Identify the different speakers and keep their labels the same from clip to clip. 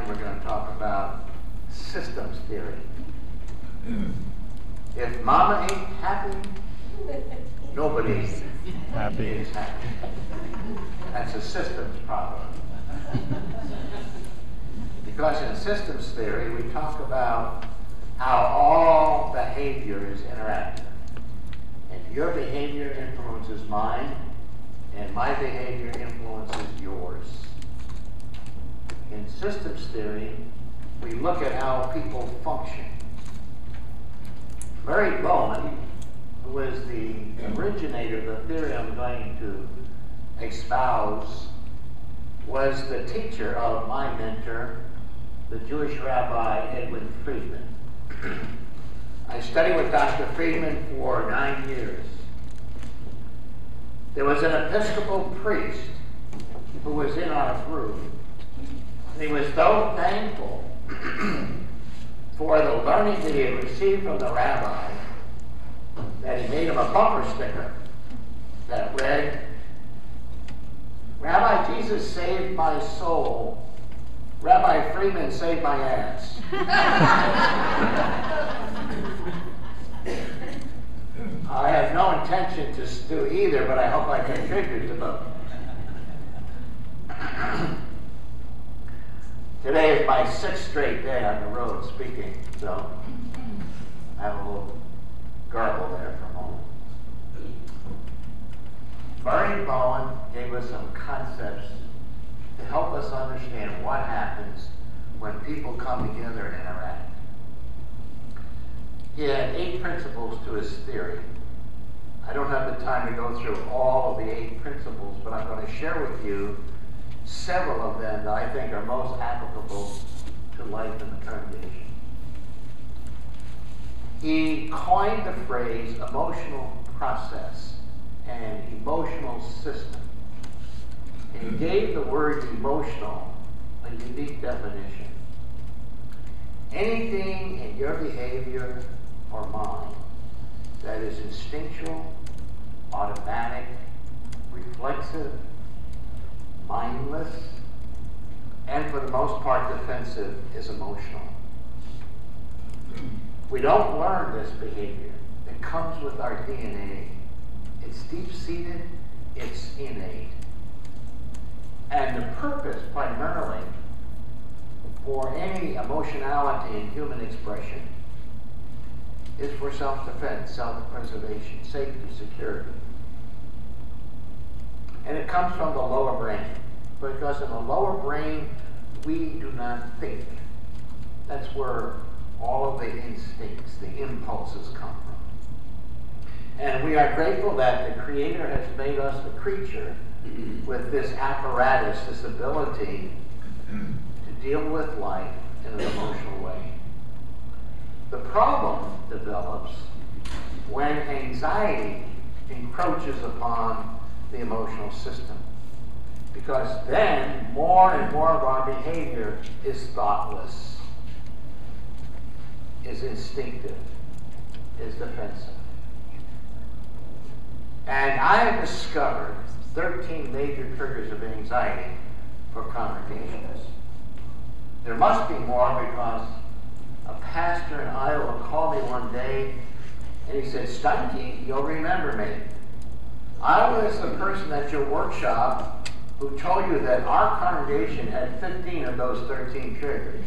Speaker 1: morning we're going to talk about systems theory. If mama ain't happy, nobody is happy. That's a systems problem. Because in systems theory, we talk about how all behavior is interactive. And your behavior influences mine, and my behavior influences yours. In systems theory, we look at how people function. Murray Bowen, who was the originator of the theory I'm going to espouse, was the teacher of my mentor, the Jewish Rabbi Edwin Friedman. I studied with Dr. Friedman for 9 years. There was an Episcopal priest who was in our group, and he was so thankful for the learning that he had received from the rabbi that he made him a bumper sticker that read, "Rabbi Jesus saved my soul. Rabbi Friedman saved my ass." I have no intention to do either, but I hope I contribute to both. Today is my 6th straight day on the road speaking, so I have a little garble there for a moment. Murray Bowen gave us some concepts to help us understand what happens when people come together and interact. He had 8 principles to his theory. I don't have the time to go through all of the 8 principles, but I'm going to share with you several of them that I think are most applicable to life in the congregation. He coined the phrase emotional process and emotional system. And he gave the word emotional a unique definition. Anything in your behavior or mine that is instinctual, automatic, reflexive, mindless, and for the most part defensive is emotional. We don't learn this behavior. It comes with our DNA. It's deep-seated, it's innate. And the purpose primarily for any emotionality in human expression is for self-defense, self-preservation, safety, security. And it comes from the lower brain, because in the lower brain, we do not think. That's where all of the instincts, the impulses come from. And we are grateful that the Creator has made us the creature with this apparatus, this ability to deal with life in an emotional way. The problem develops when anxiety encroaches upon the emotional system, because then more and more of our behavior is thoughtless, is instinctive, is defensive. And I have discovered 13 major triggers of anxiety for congregations. There must be more, because a pastor in Iowa called me one day and he said, "Steinke, you'll remember me. I was the person at your workshop who told you that our congregation had 15 of those 13 triggers."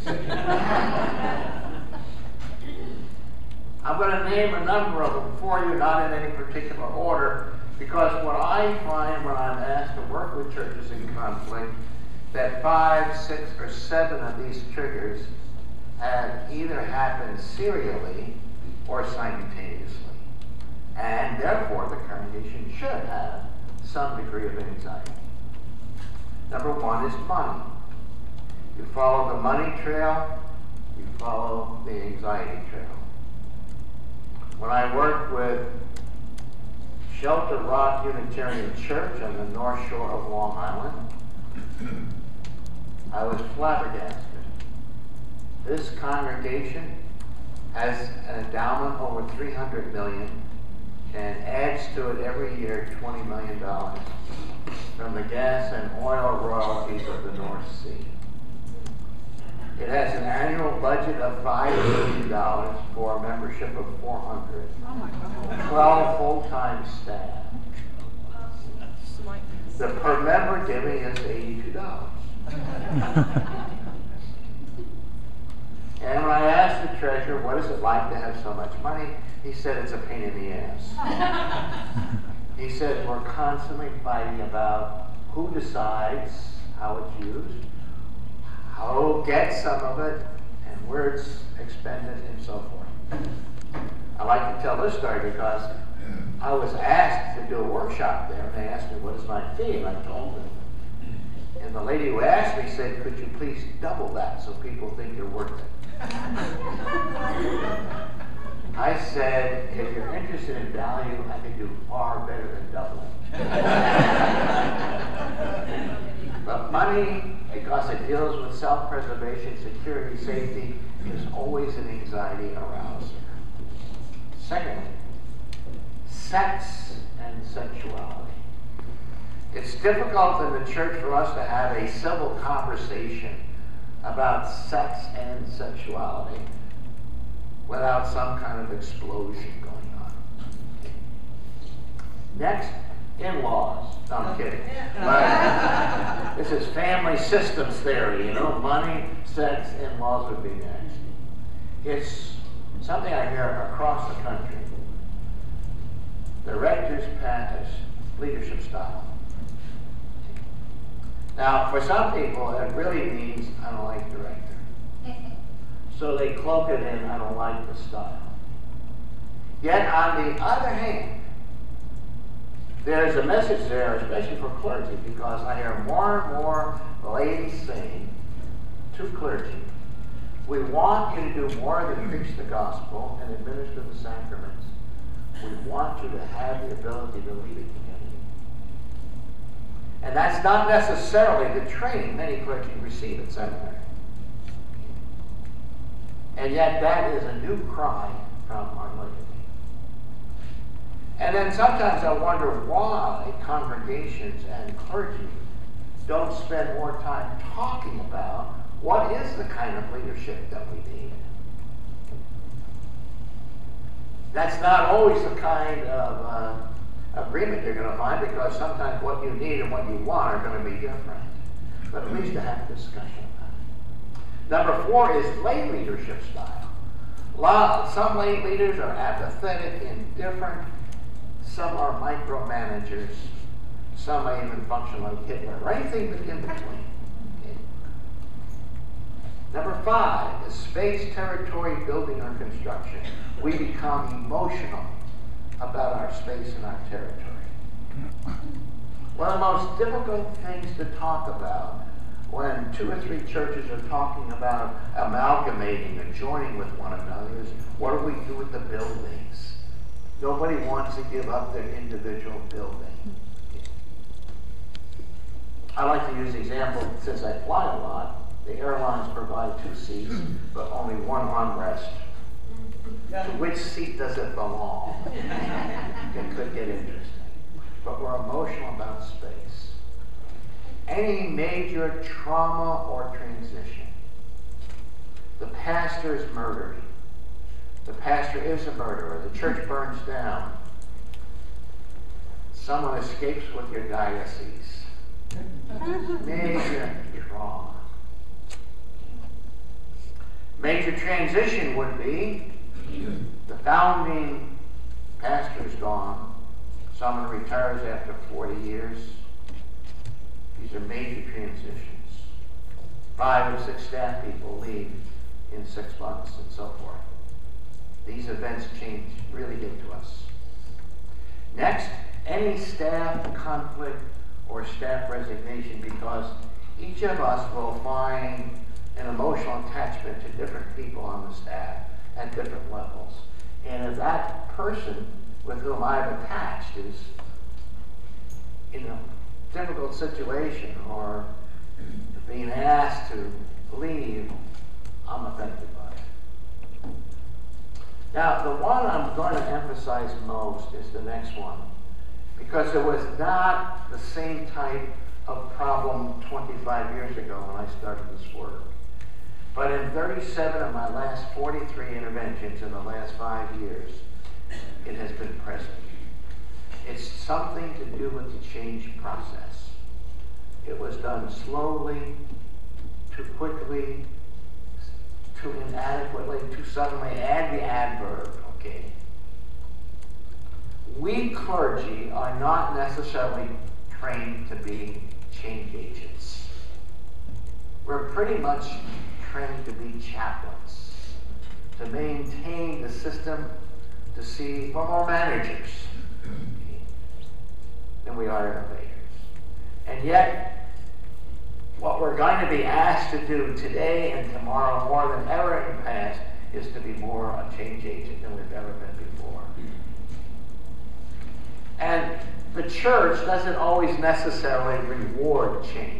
Speaker 1: I'm going to name a number of them for you, not in any particular order, because what I find when I'm asked to work with churches in conflict, that 5, 6, or 7 of these triggers have either happened serially or simultaneously. And therefore, the congregation should have some degree of anxiety. Number 1 is money. You follow the money trail, you follow the anxiety trail. When I worked with Shelter Rock Unitarian Church on the North Shore of Long Island, I was flabbergasted. This congregation has an endowment over $300 million and adds to it every year $20 million from the gas and oil royalties of the North Sea. It has an annual budget of $5 million for a membership of 400.
Speaker 2: Oh my God.
Speaker 1: 12 full-time staff. The per member giving is $82. And when I asked the treasurer, what is it like to have so much money? He said, it's a pain in the ass. He said, we're constantly fighting about who decides how it's used, how to get some of it, and where it's expended, and so forth. I like to tell this story because I was asked to do a workshop there, and they asked me, what is my fee? And I told them. And the lady who asked me said, could you please double that so people think you're worth it? I said, if you're interested in value, I can do far better than doubling. But money, because it deals with self-preservation, security, safety, is always an anxiety arouser. Secondly, sex and sexuality. It's difficult in the church for us to have a civil conversation about sex and sexuality without some kind of explosion going on. Next, in-laws. No, I'm kidding. But this is family systems theory, you know, money, sex, in-laws would be next. It's something I hear across the country. The rector's path leadership style. Now, for some people, it really means I don't like director. So they cloak it in, I don't like the style. Yet, on the other hand, there's a message there, especially for clergy, because I hear more and more ladies saying to clergy, we want you to do more than preach the gospel and administer the sacraments. We want you to have the ability to lead a community. And that's not necessarily the training many clergy receive at seminary. And yet that is a new cry from our laity. And then sometimes I wonder why congregations and clergy don't spend more time talking about what is the kind of leadership that we need. That's not always the kind of agreement you're going to find, because sometimes what you need and what you want are going to be different. But at least to have a discussion about it. Number 4 is lay leadership style. Some lay leaders are apathetic, indifferent. Some are micromanagers. Some may even function like Hitler, or anything in between. Number 5 is space, territory, building, or construction. We become emotional about our space and our territory. One of the most difficult things to talk about when 2 or 3 churches are talking about amalgamating and joining with one another is, what do we do with the buildings? Nobody wants to give up their individual building. I like to use the example, since I fly a lot, the airlines provide 2 seats, but only 1 armrest. To which seat does it belong? It could get interesting. But we're emotional about space. Any major trauma or transition. The pastor is murdered. The pastor is a murderer. The church burns down. Someone escapes with your diocese. Major trauma. Major transition would be the founding pastor is gone. Someone retires after 40 years. These are major transitions. 5 or 6 staff people leave in 6 months and so forth. These events really get to us. Next, any staff conflict or staff resignation, because each of us will find an emotional attachment to different people on the staff at different levels. And if that person with whom I've attached is in a difficult situation or being asked to leave, I'm affected by it. Now, the one I'm going to emphasize most is the next one, because it was not the same type of problem 25 years ago when I started this work. But in 37 of my last 43 interventions in the last 5 years, it has been present. It's something to do with the change process. It was done slowly, too quickly, too inadequately, too suddenly. Add the adverb, okay? We clergy are not necessarily trained to be change agents. We're pretty much trained to be chaplains, to maintain the system, to see, we're more managers than we are innovators. And yet, what we're going to be asked to do today and tomorrow more than ever in the past is to be more a change agent than we've ever been before. And the church doesn't always necessarily reward change.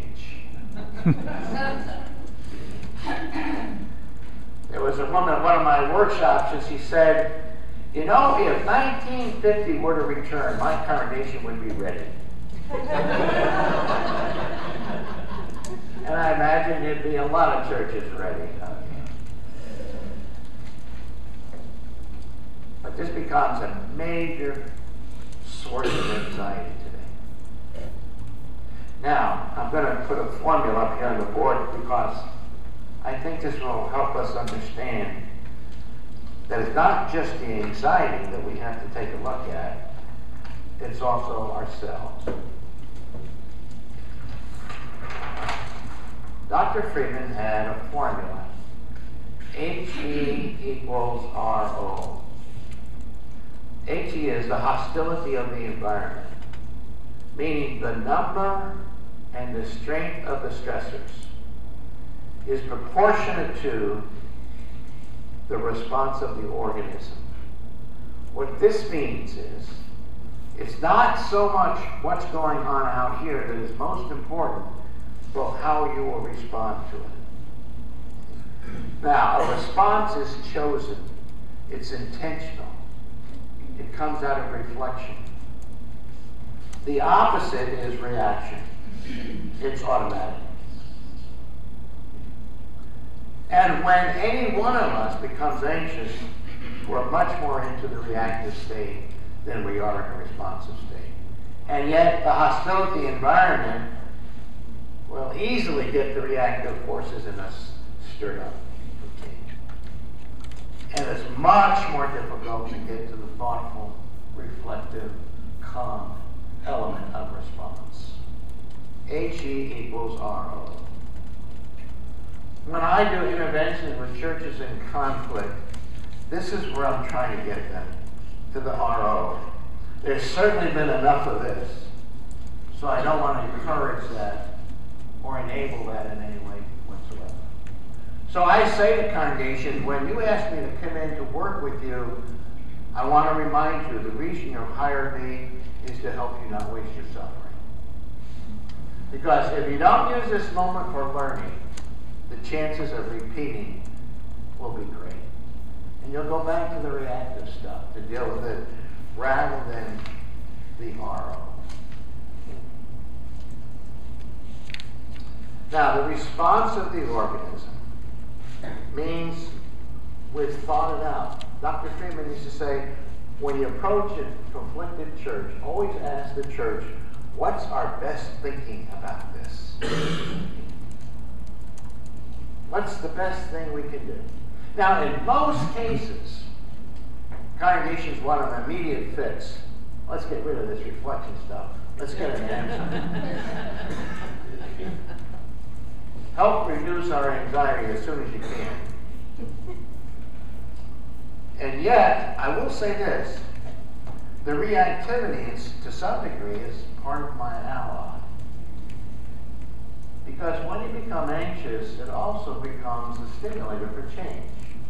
Speaker 1: There was a woman at one of my workshops, and she said, you know, if 1950 were to return, my congregation would be ready. And I imagine there'd be a lot of churches ready. But this becomes a major source of anxiety today. Now, I'm going to put a formula up here on the board because I think this will help us understand that it's not just the anxiety that we have to take a look at, it's also ourselves. Dr. Friedman had a formula, HE equals RO. HE is the hostility of the environment, meaning the number and the strength of the stressors is proportionate to the response of the organism. What this means is, it's not so much what's going on out here that is most important, but how you will respond to it. Now, a response is chosen. It's intentional. It comes out of reflection. The opposite is reaction. It's automatic. And when any one of us becomes anxious, we're much more into the reactive state than we are in a responsive state. And yet, the hostility environment will easily get the reactive forces in us stirred up. And it's much more difficult to get to the thoughtful, reflective, calm element of response. HE equals RO. When I do interventions with churches in conflict, this is where I'm trying to get them, to the RO. There's certainly been enough of this, so I don't want to encourage that or enable that in any way whatsoever. So I say to congregation, when you ask me to come in to work with you, I want to remind you the reason you've hired me is to help you not waste your suffering. Because if you don't use this moment for learning, the chances of repeating will be great. And you'll go back to the reactive stuff to deal with it rather than the RO. Now, the response of the organism means we've thought it out. Dr. Freeman used to say, when you approach a conflicted church, always ask the church, what's our best thinking about this? What's the best thing we can do? Now, in most cases, congregations want an immediate fix. Let's get rid of this reflection stuff. Let's get an answer. Help reduce our anxiety as soon as you can. And yet, I will say this, the reactivity is, to some degree, is part of my ally. Because when you become anxious, it also becomes a stimulator for change.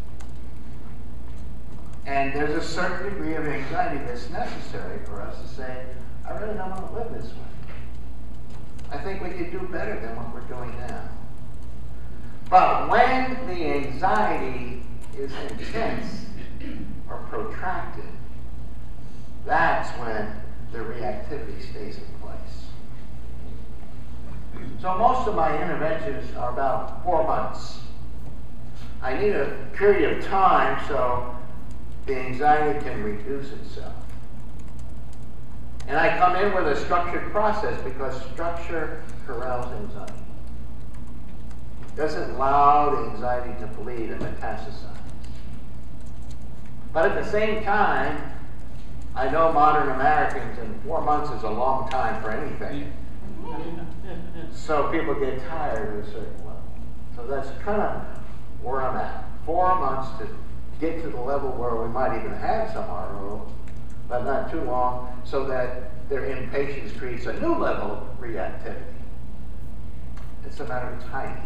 Speaker 1: And there's a certain degree of anxiety that's necessary for us to say, I really don't want to live this way. I think we could do better than what we're doing now. But when the anxiety is intense or protracted, that's when the reactivity stays in place. So most of my interventions are about 4 months. I need a period of time so the anxiety can reduce itself. And I come in with a structured process because structure corrals anxiety. It doesn't allow the anxiety to bleed and metastasize. But at the same time, I know modern Americans, and 4 months is a long time for anything. So people get tired at a certain level. So that's kind of where I'm at. 4 months to get to the level where we might even have some RO, but not too long, so that their impatience creates a new level of reactivity. It's a matter of timing.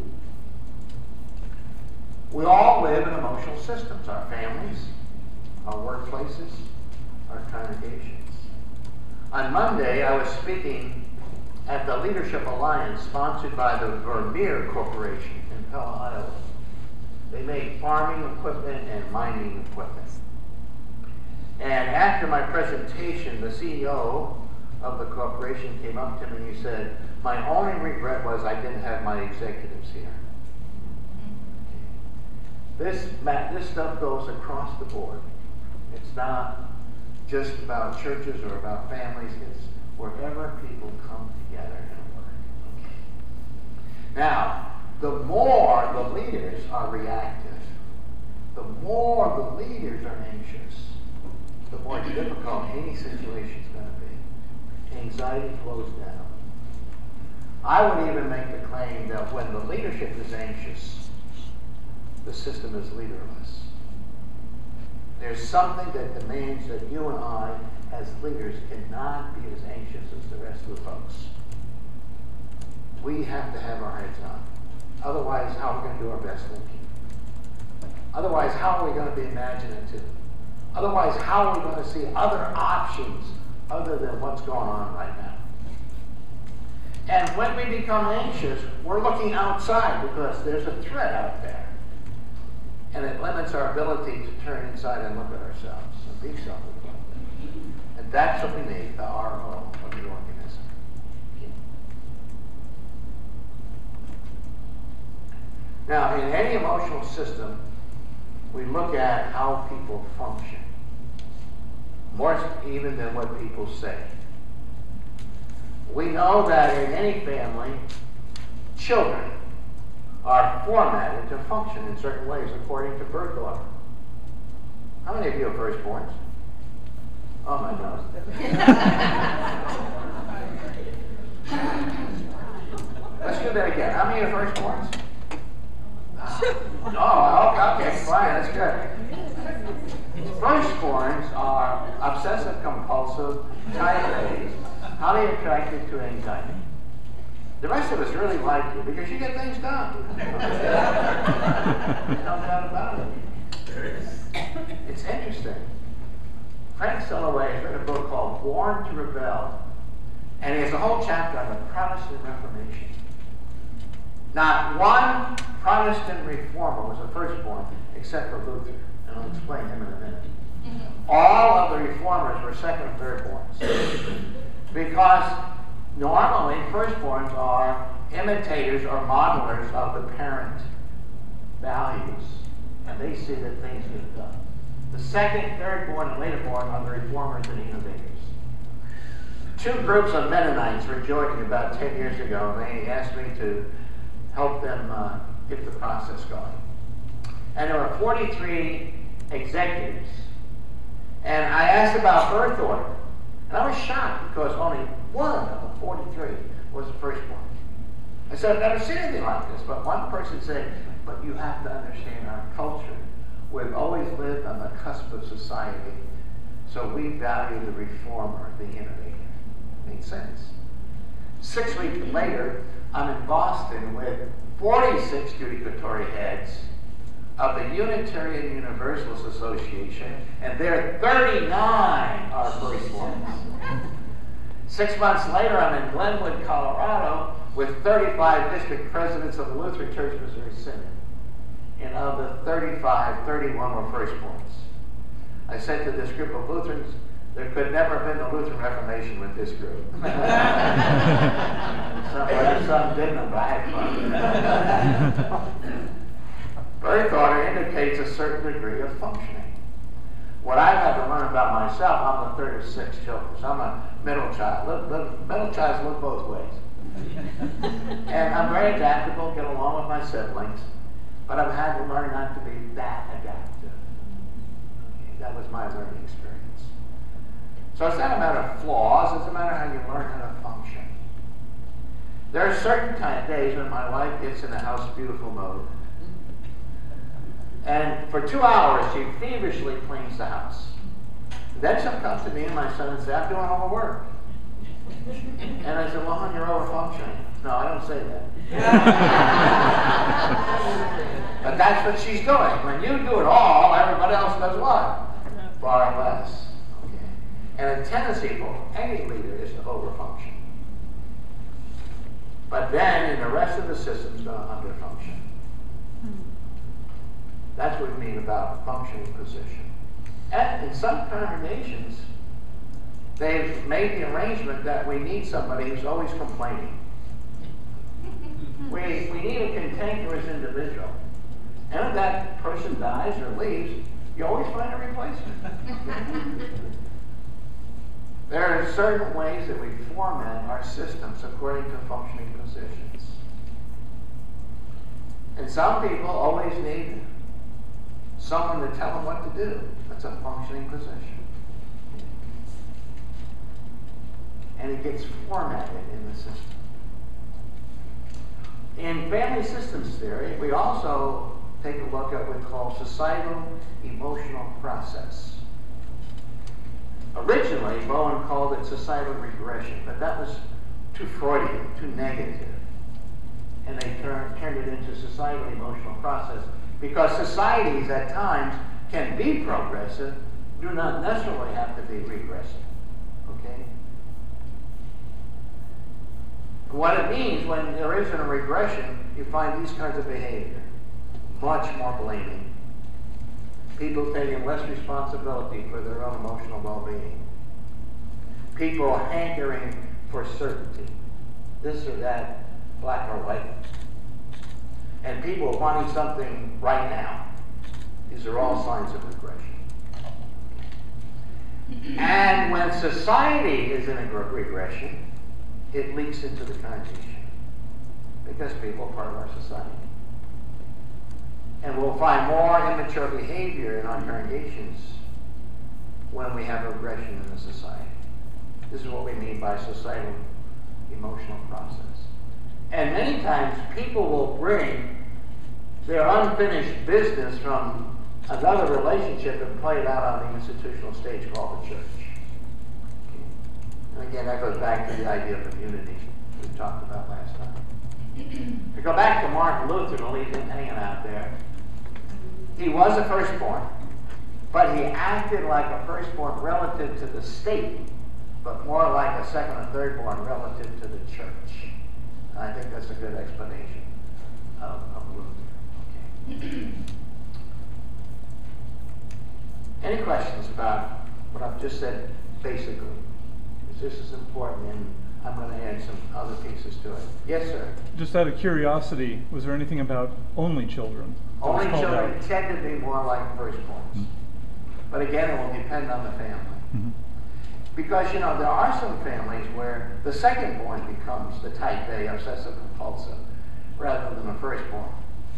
Speaker 1: We all live in emotional systems, our families, our workplaces, our congregations. On Monday, I was speaking at the Leadership Alliance sponsored by the Vermeer Corporation in Pella, Iowa. They make farming equipment and mining equipment. And after my presentation, the CEO of the corporation came up to me and he said, "My only regret was I didn't have my executives here." This stuff goes across the board. It's not just about churches or about families. It's wherever people come together and work. Now, the more the leaders are reactive, the more the leaders are anxious, the more difficult any situation is going to be. Anxiety flows down. I would even make the claim that when the leadership is anxious, the system is leaderless. There's something that demands that you and I, as leaders, cannot be as anxious as the rest of the folks. We have to have our heads on. Otherwise, how are we going to do our best thinking? Otherwise, how are we going to be imaginative? Otherwise, how are we going to see other options other than what's going on right now? And when we become anxious, we're looking outside because there's a threat out there. And it limits our ability to turn inside and look at ourselves and be self-reflective. And that's what we need, the RO of the organism. Now, in any emotional system, we look at how people function, more even than what people say. We know that in any family, children are formatted to function in certain ways according to birth order. How many of you are firstborns? Oh my nose. Let's do that again. How many are firstborns? Oh, okay, fine, that's good. Firstborns are obsessive compulsive, type A's, highly attracted to anxiety. The rest of us really like you because you get things done. No doubt about it. It's interesting. Frank Sellaway has written a book called Born to Rebel, and he has a whole chapter on the Protestant Reformation. Not one Protestant reformer was a firstborn except for Luther, and I'll explain him in a minute. All of the reformers were second and thirdborns because normally firstborns are imitators or modelers of the parent values, and they see that things get done. The second, thirdborn, and laterborn are the reformers and innovators. Two groups of Mennonites were joining about 10 years ago, and they asked me to help them get the process going. And there were 43 executives. And I asked about birth order. And I was shocked because only one of the 43 was a firstborn. I said, I've never seen anything like this. But one person said, but you have to understand our culture. We've always lived on the cusp of society. So we value the reformer, the innovator. Makes sense. 6 weeks later, I'm in Boston with 46 judicatory heads of the Unitarian Universalist Association, and their 39 are firstborns. 6 months later, I'm in Glenwood, Colorado, with 35 district presidents of the Lutheran Church Missouri Synod. And of the 35, 31 were firstborns. I said to this group of Lutherans, there could never have been a Lutheran Reformation with this group. Some didn't, but I had fun. Birth order indicates a certain degree of functioning. What I've had to learn about myself, I'm the third of 6 children, so I'm a middle child. Middle childs look both ways. And I'm very adaptable, get along with my siblings, but I've had to learn not to be that adaptive. That was my learning experience. So it's not a matter of flaws, it's a matter of how you learn how to function. There are certain kind of days when my wife gets in a house beautiful mode. And for 2 hours, she feverishly cleans the house. Then she'll come to me and my son and say, I'm doing all the work. And I said, well, hon, you're over-functioning. No, I don't say that. But that's what she's doing. When you do it all, everybody else does what? Far less. Okay. And a tendency for any leader is to over-function. But then, in the rest of the system, it's going to under-function. That's what we mean about functioning position. And in some congregations, they've made the arrangement that we need somebody who's always complaining. We need a cantankerous individual. And if that person dies or leaves, you always find a replacement. There are certain ways that we format our systems according to functioning positions. And some people always need someone to tell them what to do. That's a functioning position. And it gets formatted in the system. In family systems theory, we also take a look at what's called societal emotional process. Originally, Bowen called it societal regression, but that was too Freudian, too negative. And they turned it into societal emotional process. Because societies at times can be progressive, do not necessarily have to be regressive. Okay? What it means when there isn't a regression, you find these kinds of behavior. Much more blaming. People taking less responsibility for their own emotional well-being. People hankering for certainty. This or that, black or white. And people wanting something right now. These are all signs of regression. And when society is in a regression, it leaks into the congregation. Because people are part of our society. And we'll find more immature behavior in our congregations when we have regression in the society. This is what we mean by societal emotional process. And many times people will bring their unfinished business from another relationship and play it out on the institutional stage called the church. And again, that goes back to the idea of community we talked about last time. To go back to Martin Luther, to leave him hanging out there, he was a firstborn, but he acted like a firstborn relative to the state, but more like a second or thirdborn relative to the church. And I think that's a good explanation of Luther. Okay. Any questions about what I've just said basically? Because this is important, and I'm going to add some other pieces to it. Yes, sir?
Speaker 2: Just out of curiosity, was there anything about only children?
Speaker 1: Only children tend to be more like firstborns. Mm-hmm. But again, it will depend on the family. Mm-hmm. Because, you know, there are some families where the second-born becomes the type A obsessive-compulsive rather than the firstborn.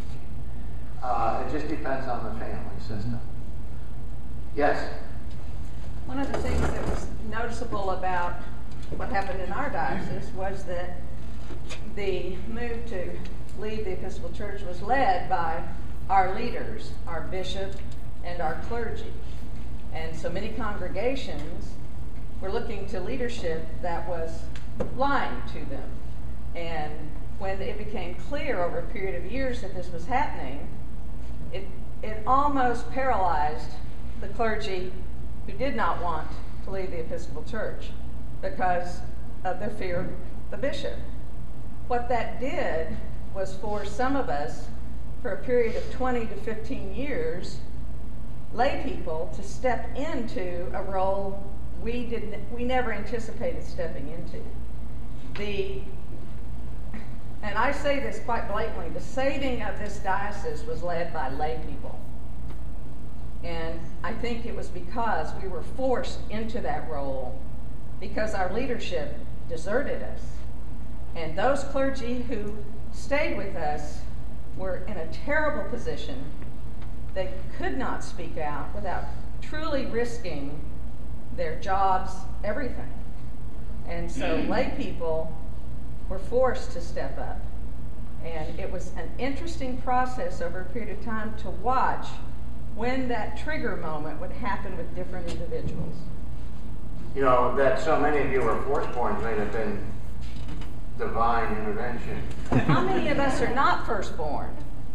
Speaker 1: It just depends on the family system. Yes?
Speaker 3: One of the things that was noticeable about what happened in our diocese was that the move to leave the Episcopal Church was led by our leaders, our bishop, and our clergy. And so many congregations were looking to leadership that was lying to them. And when it became clear over a period of years that this was happening, it almost paralyzed the clergy who did not want to leave the Episcopal Church because of their fear of the bishop. What that did was for some of us, for a period of 20 to 15 years, lay people to step into a role we never anticipated stepping into. and I say this quite blatantly, the saving of this diocese was led by lay people. And I think it was because we were forced into that role because our leadership deserted us. And those clergy who stayed with us were in a terrible position. They could not speak out without truly risking their jobs, everything. And so lay people were forced to step up. And it was an interesting process over a period of time to watch when that trigger moment would happen with different individuals.
Speaker 1: You know, that so many of you were firstborns may have been divine intervention.
Speaker 3: How many of us are not firstborn?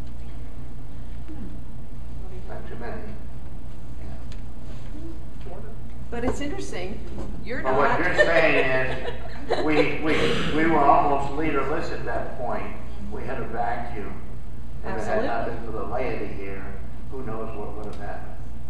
Speaker 1: Not too many.
Speaker 3: But it's interesting. You're
Speaker 1: But
Speaker 3: not.
Speaker 1: what you're saying is we were almost leaderless at that point. We had a vacuum. And if it had not been for the laity here, who knows what would have happened.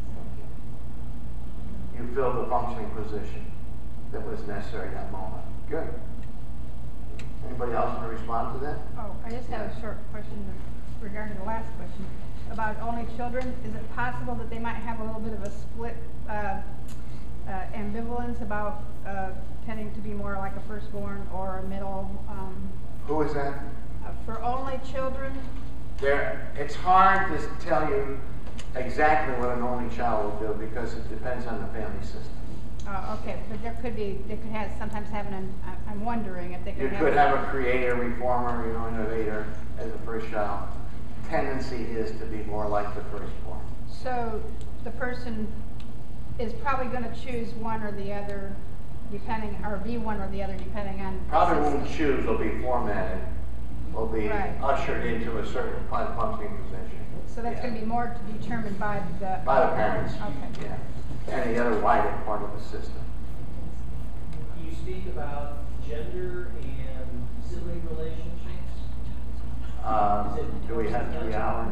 Speaker 1: You filled the functioning position that was necessary at that moment. Good. Anybody else want to respond to that?
Speaker 4: Oh, I just have a short question regarding the last question about only children. Is it possible that they might have a little bit of a split ambivalence about tending to be more like a firstborn or a middle?
Speaker 1: Who is that?
Speaker 4: For only children?
Speaker 1: It's hard to tell you exactly what an only child will do because it depends on the family system.
Speaker 4: Okay, but they could have sometimes have I'm wondering if they could have.
Speaker 1: You could have a creator, reformer, innovator as a first child. Tendency is to be more like the firstborn.
Speaker 4: So the person is probably going to choose one or the other, depending, or be one or the other depending on.
Speaker 1: Probably won't choose. They'll be formatted. Will be ushered into a certain functioning position.
Speaker 4: So that's going to be more to be determined by the
Speaker 1: parents.
Speaker 4: Okay.
Speaker 1: Yeah. And the other wider part of the system.
Speaker 5: You speak about gender and sibling relationships.
Speaker 1: Do we have 3 hours?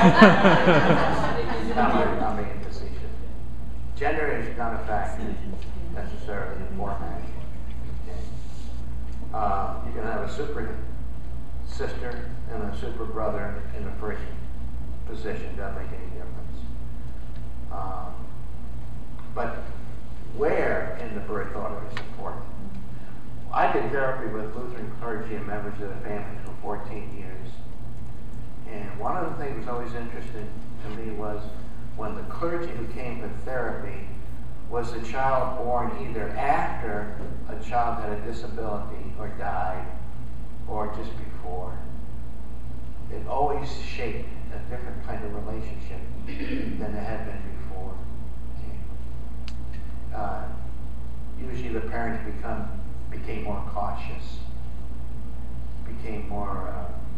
Speaker 1: I'm being facetious. Gender is not a factor necessarily in formatting. Okay. You can have a super sister and a super brother in the first position. Doesn't make any difference. But where in the birth order is important. I did therapy with Lutheran clergy and members of the family for 14 years. And one of the things that was always interesting to me was when the clergy who came to therapy was a child born either after a child had a disability or died or just before. It always shaped a different kind of relationship than it had been before. Usually the parents became more cautious, became more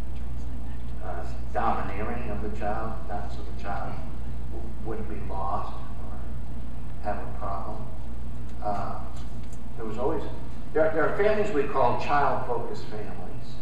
Speaker 1: domineering of the child, not so the child wouldn't be lost or have a problem. There was always, there are families we call child-focused families.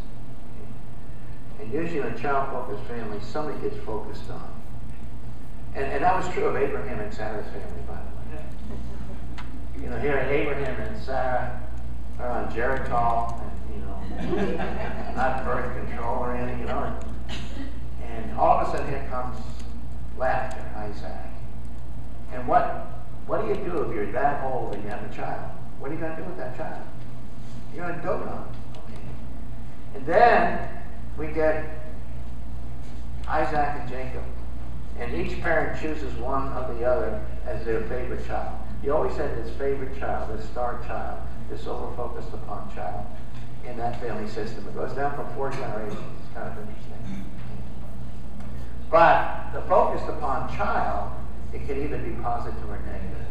Speaker 1: And usually in a child-focused family, somebody gets focused on. And that was true of Abraham and Sarah's family, by the way. You know, here Abraham and Sarah are on Geritol, and not birth control or anything, And all of a sudden here comes laughter, Isaac. And what do you do if you're that old and you have a child? What are you going to do with that child? You're going to dote on it. Okay. And then we get Isaac and Jacob. And each parent chooses one of the other as their favorite child. You always had this favorite child, this star child, this over-focused upon child in that family system. It goes down for 4 generations. It's kind of interesting. But the focused upon child, it can either be positive or negative.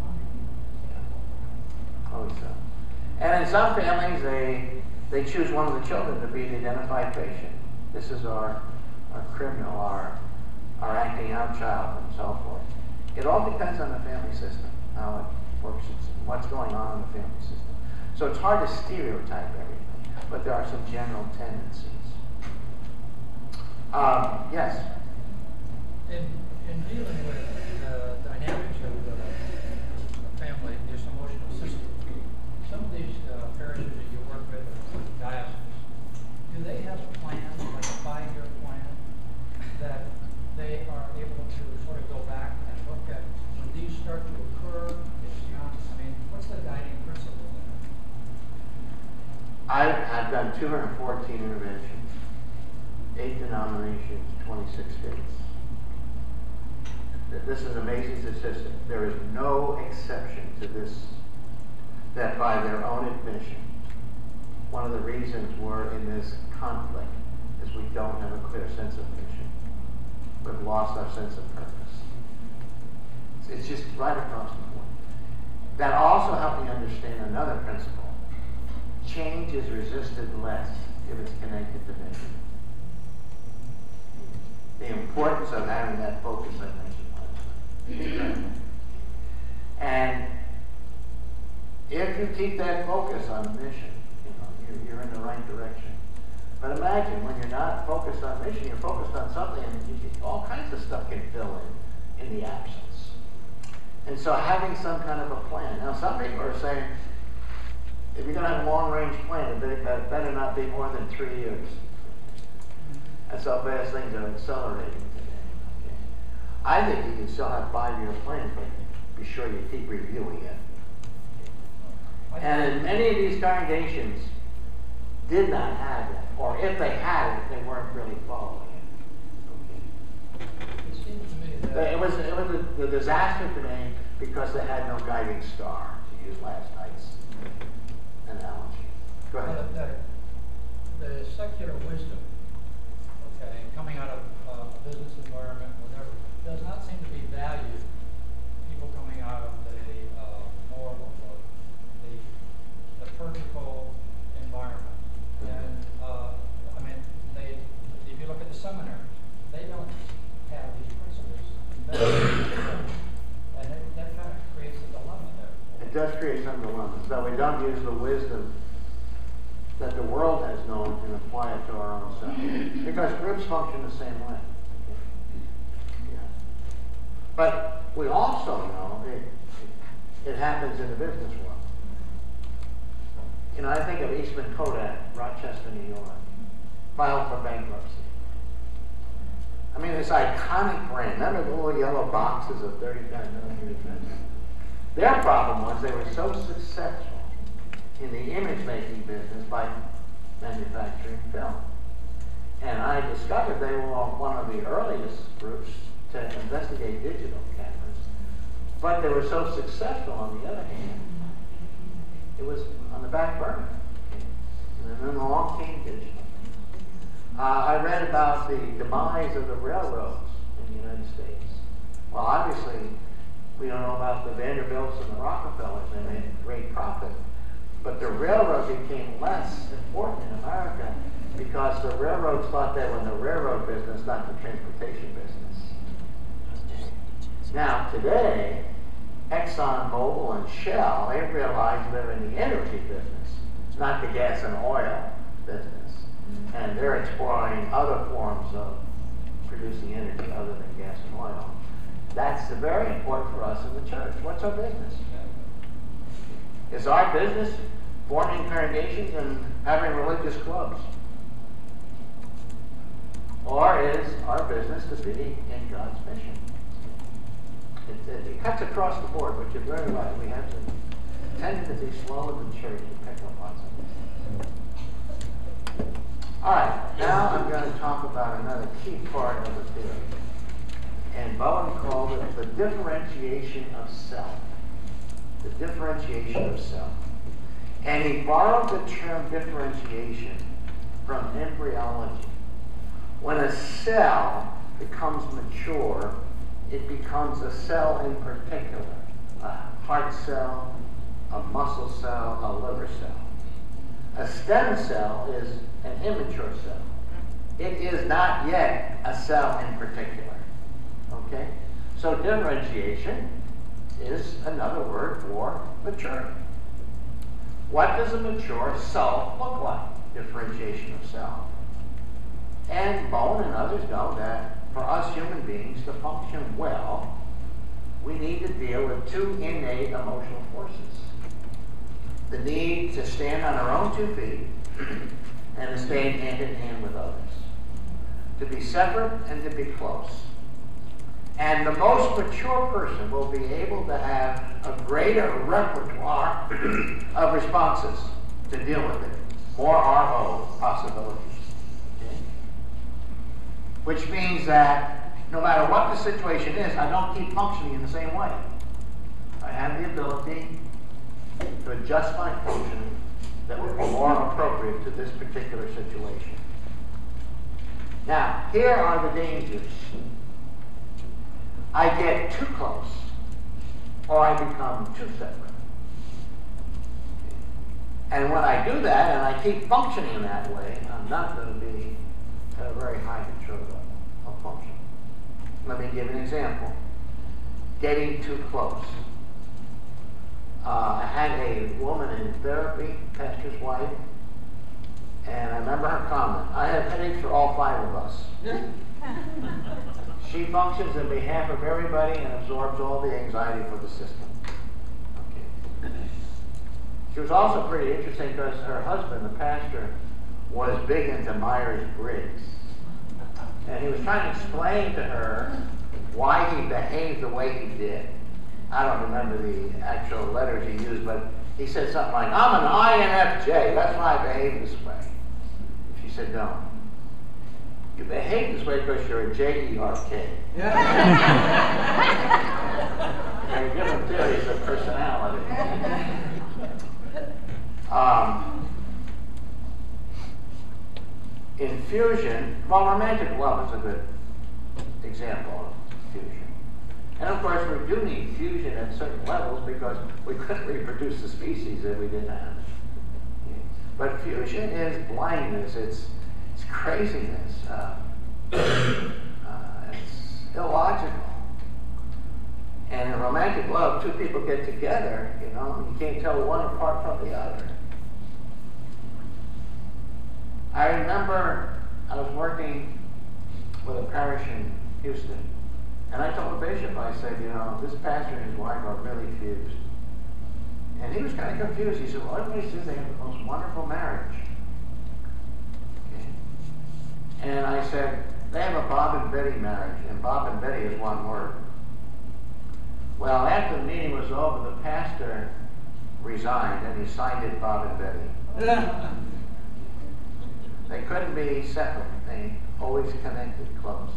Speaker 1: Always so. And in some families, they choose one of the children to be the identified patient. This is our criminal, our acting out child, and so forth. It all depends on the family system, how it works, what's going on in the family system. So it's hard to stereotype everything, but there are some general tendencies. Yes?
Speaker 6: In dealing with the dynamics of the family, this emotional system, some of these parishes that you work with, dioceses, do they have
Speaker 1: had 214 interventions, 8 denominations, 26 states. This is an amazing statistic. There is no exception to this, that by their own admission, one of the reasons we're in this conflict is we don't have a clear sense of mission. We've lost our sense of purpose. It's just right across the board. That also helped me understand another principle. Change is resisted less if it's connected to mission. The importance of having that focus I mentioned last time. And if you keep that focus on mission, you're in the right direction. But imagine when you're not focused on mission, you're focused on something, and all kinds of stuff can fill in the absence. And so having some kind of a plan. Now, some people are saying, if you're going to have a long-range plan, it better not be more than 3 years. That's how fast things are accelerating today. Okay? I think you can still have 5-year plans, but be sure you keep reviewing it. And many of these congregations did not have it, or if they had it, they weren't really following it. Okay.
Speaker 6: It seems to me that
Speaker 1: It was a disaster to me because they had no guiding star, to use last night's analogy. Go ahead.
Speaker 6: the secular wisdom, okay, coming out of a business environment, whatever, does not seem to be valued. People coming out of more of the liturgical environment. And I mean, if you look at the seminary, they don't have these principles. And that kind of creates a dilemma there.
Speaker 1: It does create some dilemmas, that we don't use the wisdom that the world has known and apply it to our own self. Because groups function the same way. Yeah. But we also know it happens in the business world. You know, I think of Eastman Kodak, Rochester, New York, filed for bankruptcy. I mean, this iconic brand. Remember the little yellow boxes of 35 millimeters? Their problem was they were so successful in the image-making business by manufacturing film. And I discovered they were one of the earliest groups to investigate digital cameras. But they were so successful, on the other hand, it was on the back burner. And then along came digital. I read about the demise of the railroads in the United States. Well, obviously, we don't know about the Vanderbilts and the Rockefellers. They made great profit. But the railroad became less important in America because the railroads thought they were in the railroad business, not the transportation business. Now, today, Exxon Mobil and Shell, they realize they're in the energy business, not the gas and oil business. And they're exploring other forms of producing energy other than gas and oil. That's very important for us in the church. What's our business? Is our business forming congregations and having religious clubs? Or is our business to be in God's mission? It cuts across the board, but you're very right. We have to tend to be slow in the church and pick up on something. All right, now I'm going to talk about another key part of the theory. And Bowen called it the differentiation of self. The differentiation of self. And he borrowed the term differentiation from embryology. When a cell becomes mature, it becomes a cell in particular. A heart cell, a muscle cell, a liver cell. A stem cell is an immature cell. It is not yet a cell in particular. Okay? So differentiation is another word for maturity. What does a mature self look like? Differentiation of self. And Bowen and others know that for us human beings to function well, we need to deal with two innate emotional forces. The need to stand on our own 2 feet and to stand hand in hand with others. To be separate and to be close. And the most mature person will be able to have a greater repertoire of responses to deal with it. more RO possibilities. Okay? Which means that no matter what the situation is, I don't keep functioning in the same way. I have the ability to adjust my function that would be more appropriate to this particular situation. Now, here are the dangers. I get too close, or I become too separate. And when I do that, and I keep functioning in that way, I'm not going to be at a very high control level of function. Let me give an example. Getting too close. I had a woman in therapy, pastor's wife, and I remember her comment, I have headaches for all 5 of us. She functions in behalf of everybody and absorbs all the anxiety for the system. Okay. She was also pretty interesting because her husband, the pastor, was big into Myers-Briggs. And he was trying to explain to her why he behaved the way he did. I don't remember the actual letters he used, but he said something like, I'm an INFJ, that's why I behave this way. She said, no. You behave this way because you're a JERK. There are different theories of personality. In fusion, well, romantic love is a good example of fusion. And of course, we do need fusion at certain levels because we couldn't reproduce the species if we didn't have it. But fusion is blindness, it's craziness, it's illogical. And in romantic love, 2 people get together, you know, you can't tell one apart from the other. I remember I was working with a parish in Houston, and I told the bishop, I said, you know, this pastor and his wife are really fused. And he was kind of confused. He said, well, everybody says they have the most wonderful marriage. Okay. And I said, they have a Bob and Betty marriage, and Bob and Betty is one word. Well, after the meeting was over, the pastor resigned, and he signed it Bob and Betty. They couldn't be separate. They always connected close.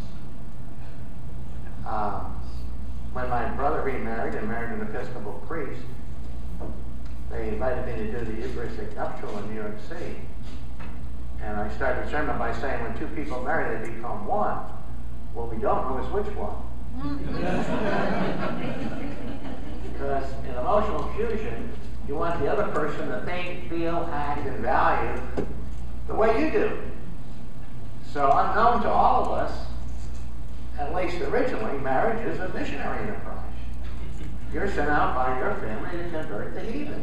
Speaker 1: When my brother remarried and married an Episcopal priest, they invited me to do the Eucharistic nuptial in New York City. And I started the sermon by saying, when 2 people marry, they become one. What we don't know is which one. Because in emotional fusion, you want the other person to think, feel, act, and value the way you do. So unknown to all of us, at least originally, marriage is a missionary enterprise. You're sent out by your family to convert the heathen.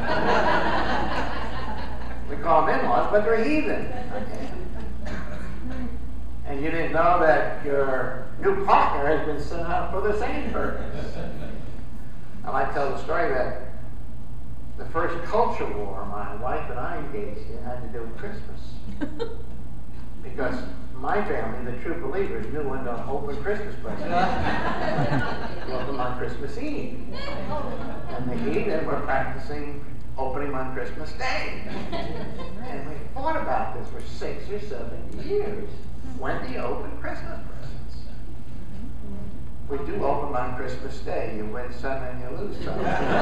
Speaker 1: We call them in-laws, but they're heathen. Okay. And you didn't know that your new partner has been sent out for the same purpose. I like to tell the story that the first culture war my wife and I engaged in had to do with Christmas. Because my family, the true believers, knew when to open Christmas presents. You open them on Christmas Eve. And the heathen were practicing opening them on Christmas Day. And we thought about this for 6 or 7 years. When do you open Christmas presents? We do open them on Christmas Day. You win some and you lose some.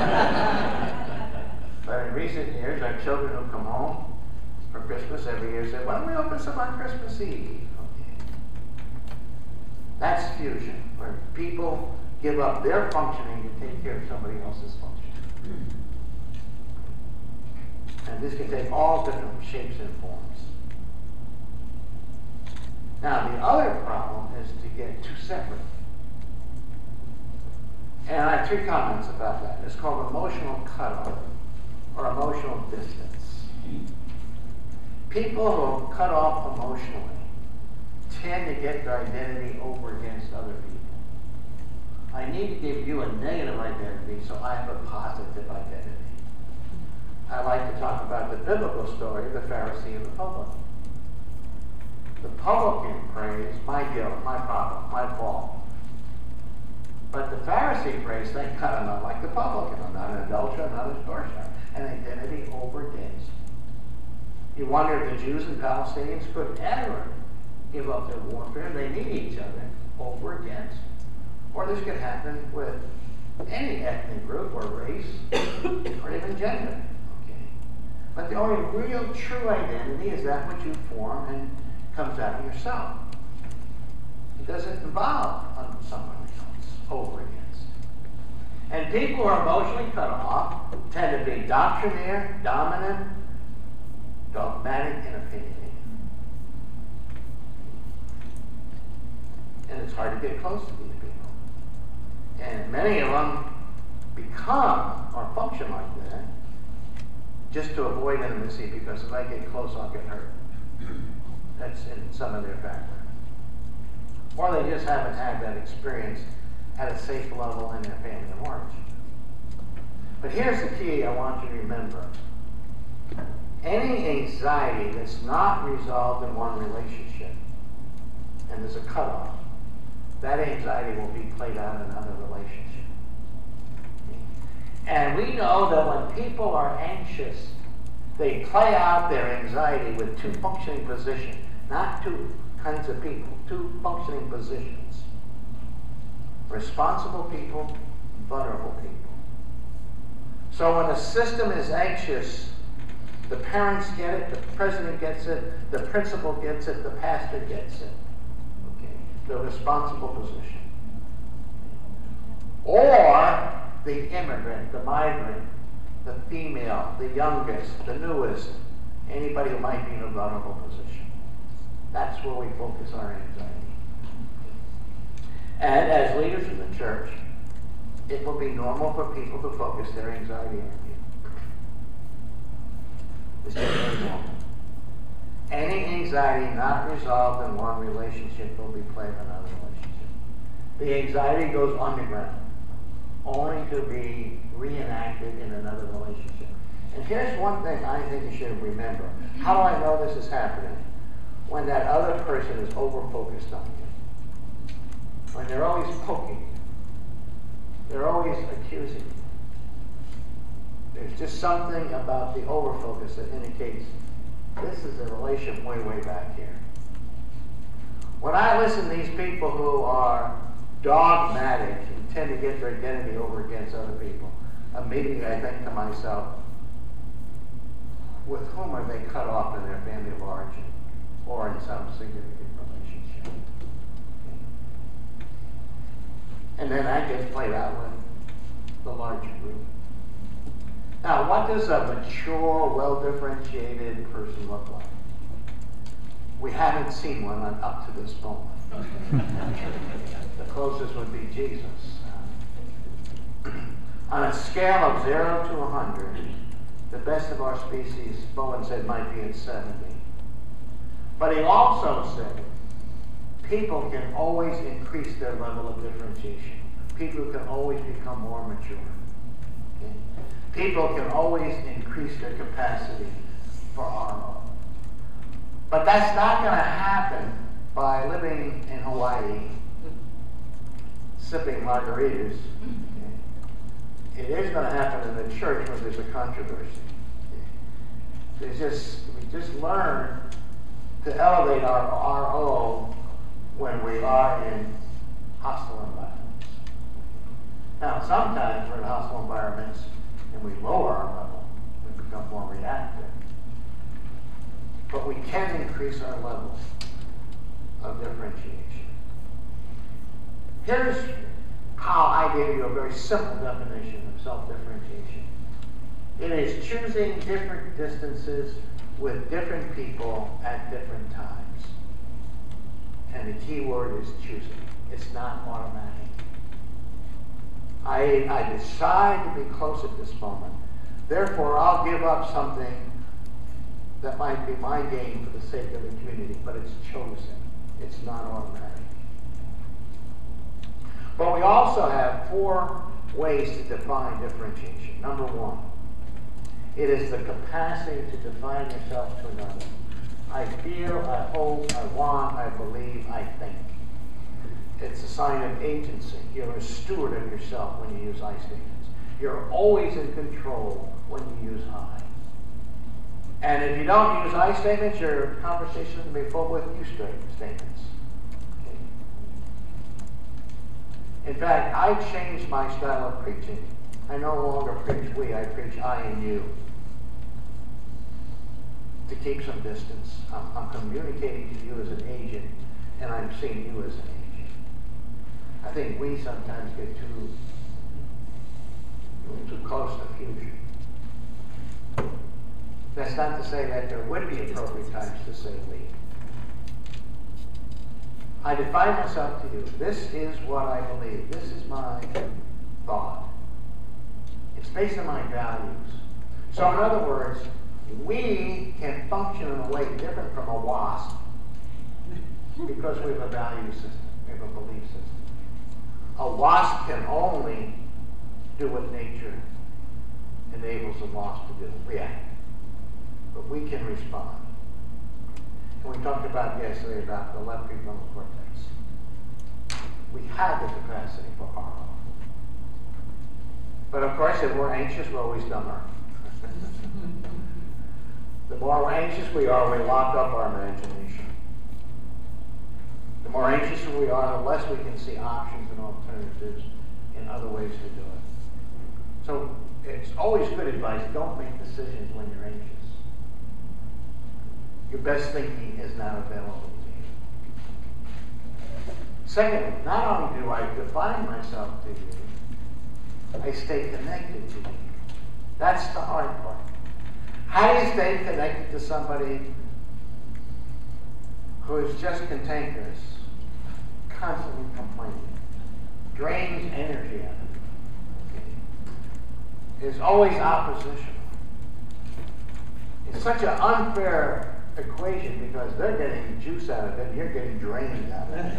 Speaker 1: But in recent years, our children who come home for Christmas every year say, why don't we open some on Christmas Eve? Okay. That's fusion, where people give up their functioning to take care of somebody else's function. And this can take all different shapes and forms. Now, the other problem is to get too separate. And I have 3 comments about that. It's called emotional cutoff, or emotional distance. People who are cut off emotionally tend to get their identity over against other people. I need to give you a negative identity so I have a positive identity. I like to talk about the biblical story of the Pharisee and the publican. The publican prays, my guilt, my problem, my fault. But the Pharisee prays, thank God I'm not like the publican. I'm not an adulterer, I'm not an extortioner. An identity over against You wonder if the Jews and Palestinians could ever give up their warfare. They need each other over against. Or this could happen with any ethnic group or race or even gender. Okay? But the only real true identity is that which you form and comes out of yourself. It doesn't involve someone else over against. And people who are emotionally cut off tend to be doctrinaire, dominant, dogmatic, and opinionated. And it's hard to get close to these people. And many of them become or function like that just to avoid intimacy, because if I get close, I'll get hurt. That's in some of their background. Or they just haven't had that experience at a safe level in their family of origin. But here's the key I want you to remember. Any anxiety that's not resolved in one relationship, and there's a cutoff, that anxiety will be played out in another relationship. And we know that when people are anxious, they play out their anxiety with two functioning positions, not two kinds of people, two functioning positions. Responsible people, vulnerable people. So when a system is anxious, the parents get it, the president gets it, the principal gets it, the pastor gets it. Okay? The responsible position. Or the immigrant, the migrant, the female, the youngest, the newest, anybody who might be in a vulnerable position. That's where we focus our anxiety. And as leaders in the church, it will be normal for people to focus their anxiety on you. It's just very normal. Any anxiety not resolved in one relationship will be played in another relationship. The anxiety goes underground, only to be reenacted in another relationship. And here's one thing I think you should remember. How do I know this is happening? When that other person is over-focused on you. When they're always poking you. They're always accusing you. There's just something about the over-focus that indicates this is a relationship way, way back here. When I listen to these people who are dogmatic and tend to get their identity over against other people, immediately I think to myself, with whom are they cut off in their family of origin or in some significant relationship? And then that gets played out with the larger group. Now, what does a mature, well-differentiated person look like? We haven't seen one up to this moment. The closest would be Jesus. On a scale of 0 to 100, the best of our species, Bowen said, might be at 70. But he also said, people can always increase their level of differentiation. People can always become more mature. Okay? People can always increase their capacity for harmony. But that's not going to happen by living in Hawaii, sipping margaritas. Okay? It is going to happen in the church when there's a controversy. We just learn to elevate our RO when we are in hostile environments. Now, sometimes we're in hostile environments and we lower our level. We become more reactive. But we can increase our level of differentiation. Here's how I gave you a very simple definition of self-differentiation. It is choosing different distances with different people at different times. And the key word is choosing. It's not automatic. I decide to be close at this moment. Therefore, I'll give up something that might be my gain for the sake of the community, but it's chosen. It's not automatic. But we also have 4 ways to define differentiation. Number 1, it is the capacity to define yourself to another. I feel, I hope, I want, I believe, I think. It's a sign of agency. You're a steward of yourself when you use I statements. You're always in control when you use I. And if you don't use I statements, your conversation will be full with you statements. Okay? In fact, I changed my style of preaching. I no longer preach we, I preach I and you. To keep some distance. I'm communicating to you as an agent, and I'm seeing you as an agent. I think we sometimes get too close to fusion. That's not to say that there would be appropriate times to say we. I define myself to you. This is what I believe. This is my thought. It's based on my values. So in other words, we can function in a way different from a wasp because we have a value system, we have a belief system. A wasp can only do what nature enables the wasp to do, react. But we can respond. And we talked about yesterday about the left prefrontal cortex. We have the capacity for RO. But of course, if we're anxious, we're always dumber. The more anxious we are, we lock up our imagination. The more anxious we are, the less we can see options and alternatives and other ways to do it. So it's always good advice, don't make decisions when you're anxious. Your best thinking is not available to you. Secondly, not only do I define myself to you, I stay connected to you. That's the hard part. How do you stay connected to somebody who is just cantankerous, constantly complaining, drains energy out of it, is always oppositional? It's such an unfair equation because they're getting juice out of it and you're getting drained out of it.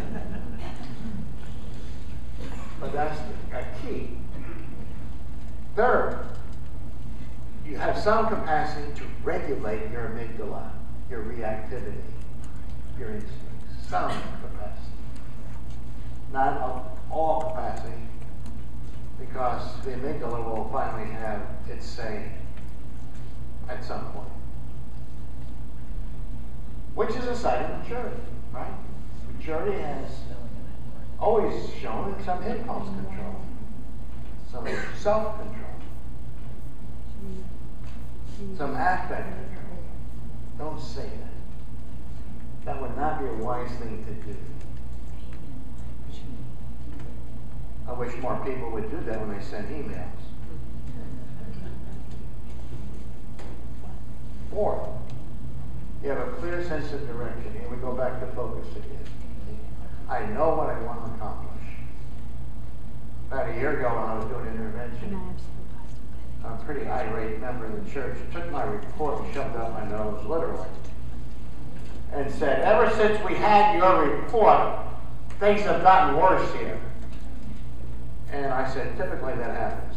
Speaker 1: But that's a key. Third, you have some capacity to regulate your amygdala, your reactivity, your instincts. Some capacity. Not all capacity, because the amygdala will finally have its say at some point. Which is a sign of maturity, right? Maturity has always shown some impulse control, some self-control, some affect control. Don't say that. That would not be a wise thing to do. I wish more people would do that when they send emails. Fourth, you have a clear sense of direction. Here we go back to focus again. I know what I want to accomplish. About a year ago when I was doing intervention, a pretty irate member of the church took my report and shoved it up my nose, literally, and said, ever since we had your report, things have gotten worse here. And I said, typically that happens.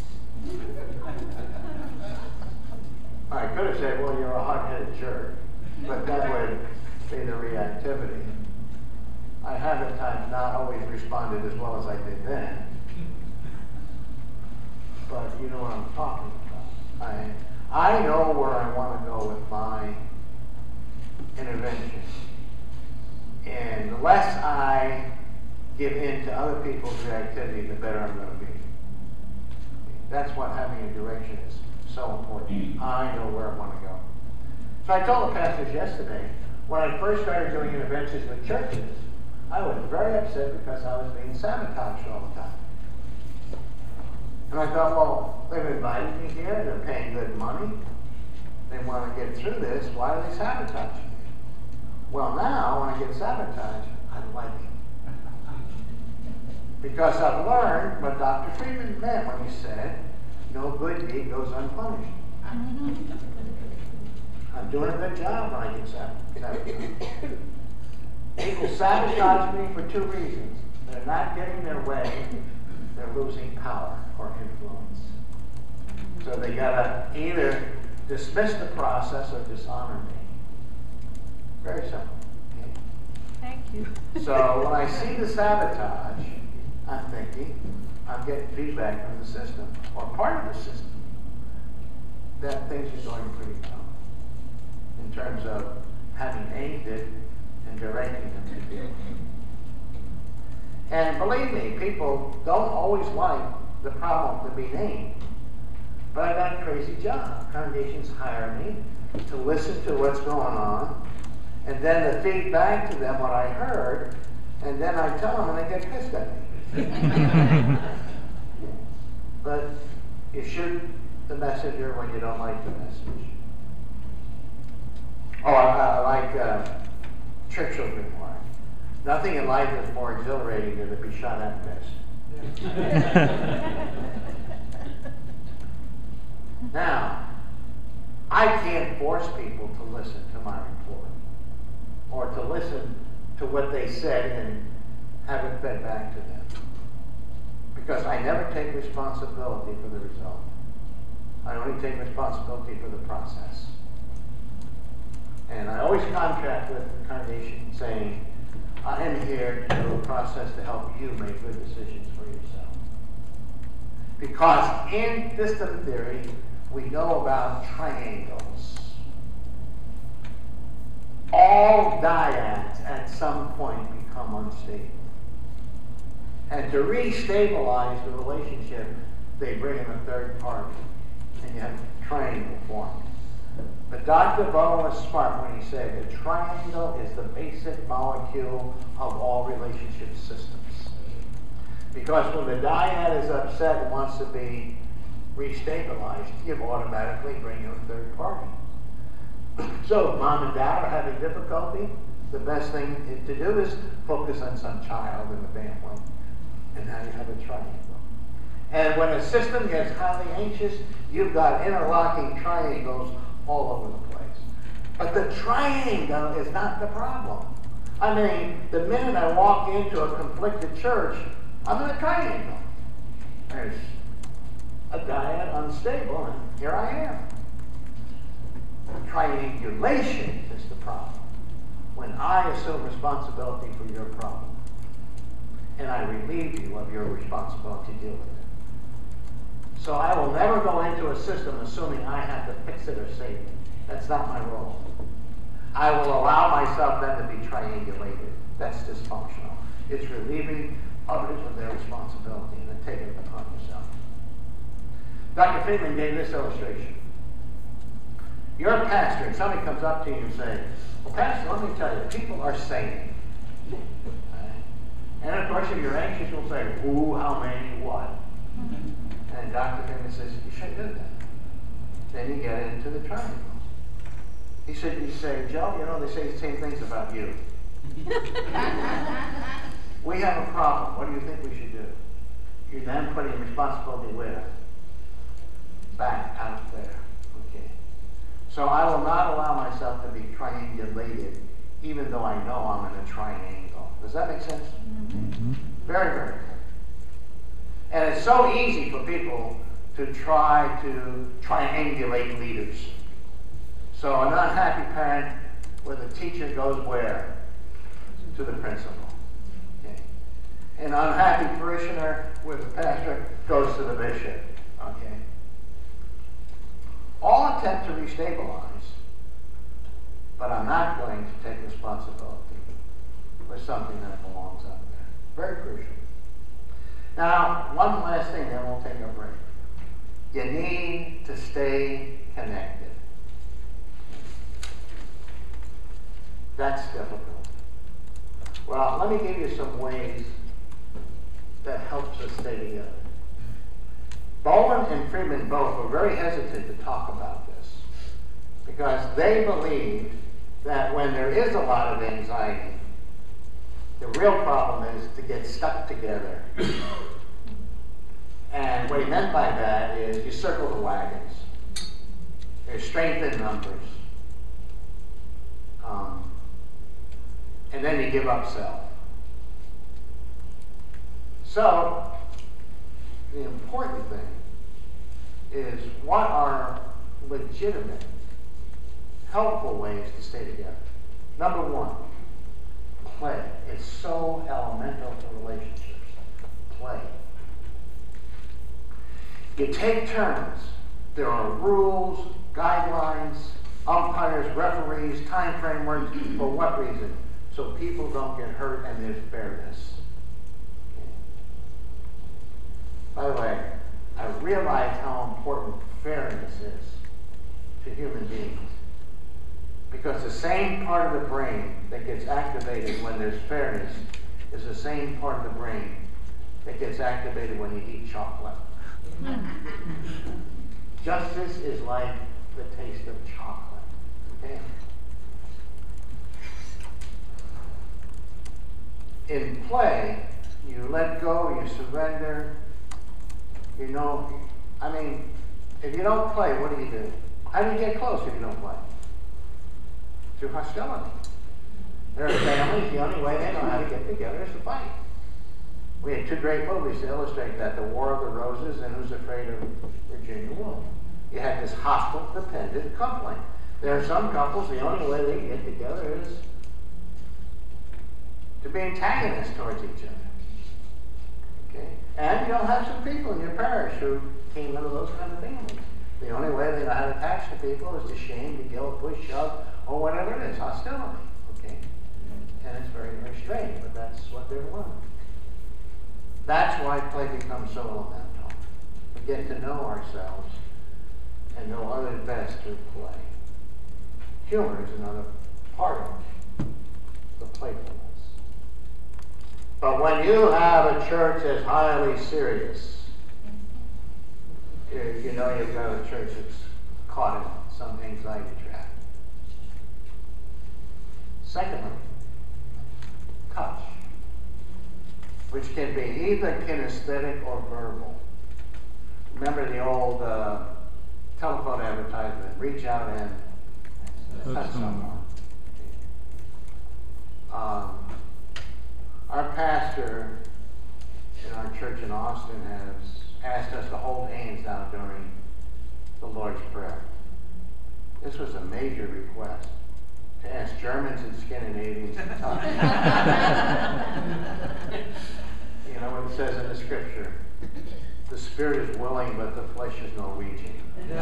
Speaker 1: I could have said, well, you're a hot-headed jerk, but that would be the reactivity. I have at times not always responded as well as I did then. But you know what I'm talking about. I know where I want to go with my intervention. And the less I give in to other people's reactivity, the better I'm going to be. That's what having a direction is so important. I know where I want to go. So I told the pastors yesterday, when I first started doing interventions with churches, I was very upset because I was being sabotaged all the time. And I thought, well, they've invited me here, they're paying good money, they want to get through this, why are they sabotaging me? Well, now, when I get sabotaged, I like it. Because I've learned what Dr. Friedman meant when he said, no good deed goes unpunished. I'm doing a good job when I get sabotaged. People sabotage me for two reasons. They're not getting their way, they're losing power or influence. So they gotta either dismiss the process or dishonor me. Very simple. Okay?
Speaker 3: Thank you.
Speaker 1: So when I see the sabotage, I'm thinking, I'm getting feedback from the system, or part of the system, that things are going pretty well. in terms of having aimed it and directing them to do. And believe me, people don't always like the problem to be named. But I got a crazy job. Congregations hire me to listen to what's going on, and then to feed back to them what I heard, and then I tell them and they get pissed at me. But you shoot the messenger when you don't like the message. Oh, I like church children more. Nothing in life is more exhilarating than to be shot at and missed. Now, I can't force people to listen to my report or to listen to what they said and have it fed back to them, because I never take responsibility for the result. I only take responsibility for the process. And I always contract with the congregation saying, I am here to do a process to help you make good decisions for yourself. Because in system theory, we know about triangles. All dyads at some point become unstable. And to restabilize the relationship, they bring in a third party. And you have a triangle formed. But Dr. Bowen was smart when he said the triangle is the basic molecule of all relationship systems. Because when the dyad is upset and wants to be restabilized, you automatically bring in a third party. So if mom and dad are having difficulty, the best thing to do is focus on some child in the family. And now you have a triangle. And when a system gets highly anxious, you've got interlocking triangles all over the place. But the triangle is not the problem. I mean, the minute I walk into a conflicted church, I'm in a triangle. There's a dyad unstable, and here I am. Triangulation is the problem. When I assume responsibility for your problem, and I relieve you of your responsibility to deal with it. So I will never go into a system assuming I have to fix it or save it. That's not my role. I will allow myself then to be triangulated. That's dysfunctional. It's relieving others of their responsibility and then taking it upon yourself. Dr. Friedman gave this illustration. You're a pastor, and somebody comes up to you and says, well, Pastor, let me tell you, people are saying. And of course, if you're anxious, you'll say, who, how many, what? And Dr. Friedman says, you shouldn't do that. Then you get into the triangle. He said, you say, Joe, you know, they say the same things about you. We have a problem. What do you think we should do? You're then putting responsibility where? Back out there. Okay. So I will not allow myself to be triangulated, even though I know I'm in a triangle. Does that make sense? Mm-hmm. Very, very good. And it's so easy for people to try to triangulate leaders. So an unhappy parent with a teacher goes where? To the principal. Okay. An unhappy parishioner with a pastor goes to the bishop. Okay. All attempt to restabilize, but I'm not going to take responsibility for something that belongs out there. Very crucial. Now, one last thing, then we'll take a break. You need to stay connected. That's difficult. Well, let me give you some ways that helps us stay together. Bowen and Friedman both were very hesitant to talk about this because they believed that when there is a lot of anxiety, the real problem is to get stuck together. And what he meant by that is you circle the wagons. There's strength in numbers. And then you give up self. So, the important thing is what are legitimate, helpful ways to stay together. Number one, play. It's so elemental to relationships. Play. You take turns. There are rules, guidelines, umpires, referees, time frameworks. For what reason? So people don't get hurt and there's fairness. By the way, I realize how important fairness is to human beings. Because the same part of the brain that gets activated when there's fairness is the same part of the brain that gets activated when you eat chocolate. Justice is like the taste of chocolate. Okay? In play, you let go, you surrender. You know, I mean, if you don't play, what do? How do you get close if you don't play? Through hostility. There are families, the only way they know how to get together is to fight. We had two great movies to illustrate that, The War of the Roses and Who's Afraid of Virginia Woolf. You had this hostile, dependent coupling. There are some couples, the only way they get together is to be antagonists towards each other. Okay? And you'll have some people in your parish who came out of those kind of families. The only way they know how to attach to people is to shame, to guilt, push, shove, or whatever it is, hostility. Okay? And it's very, very strange, but that's what they're learning. That's why play becomes so elemental. We get to know ourselves and know others best through play. Humor is another part of the playfulness. But when you have a church that's highly serious, you know you've got a church that's caught in some anxiety trap. Secondly, touch, which can be either kinesthetic or verbal. Remember the old telephone advertisement, reach out and touch someone. Our pastor in our church in Austin has asked us to hold hands now during the Lord's Prayer. This was a major request, to ask Germans and Scandinavians to touch. You know what it says in the scripture? The spirit is willing, but the flesh is Norwegian.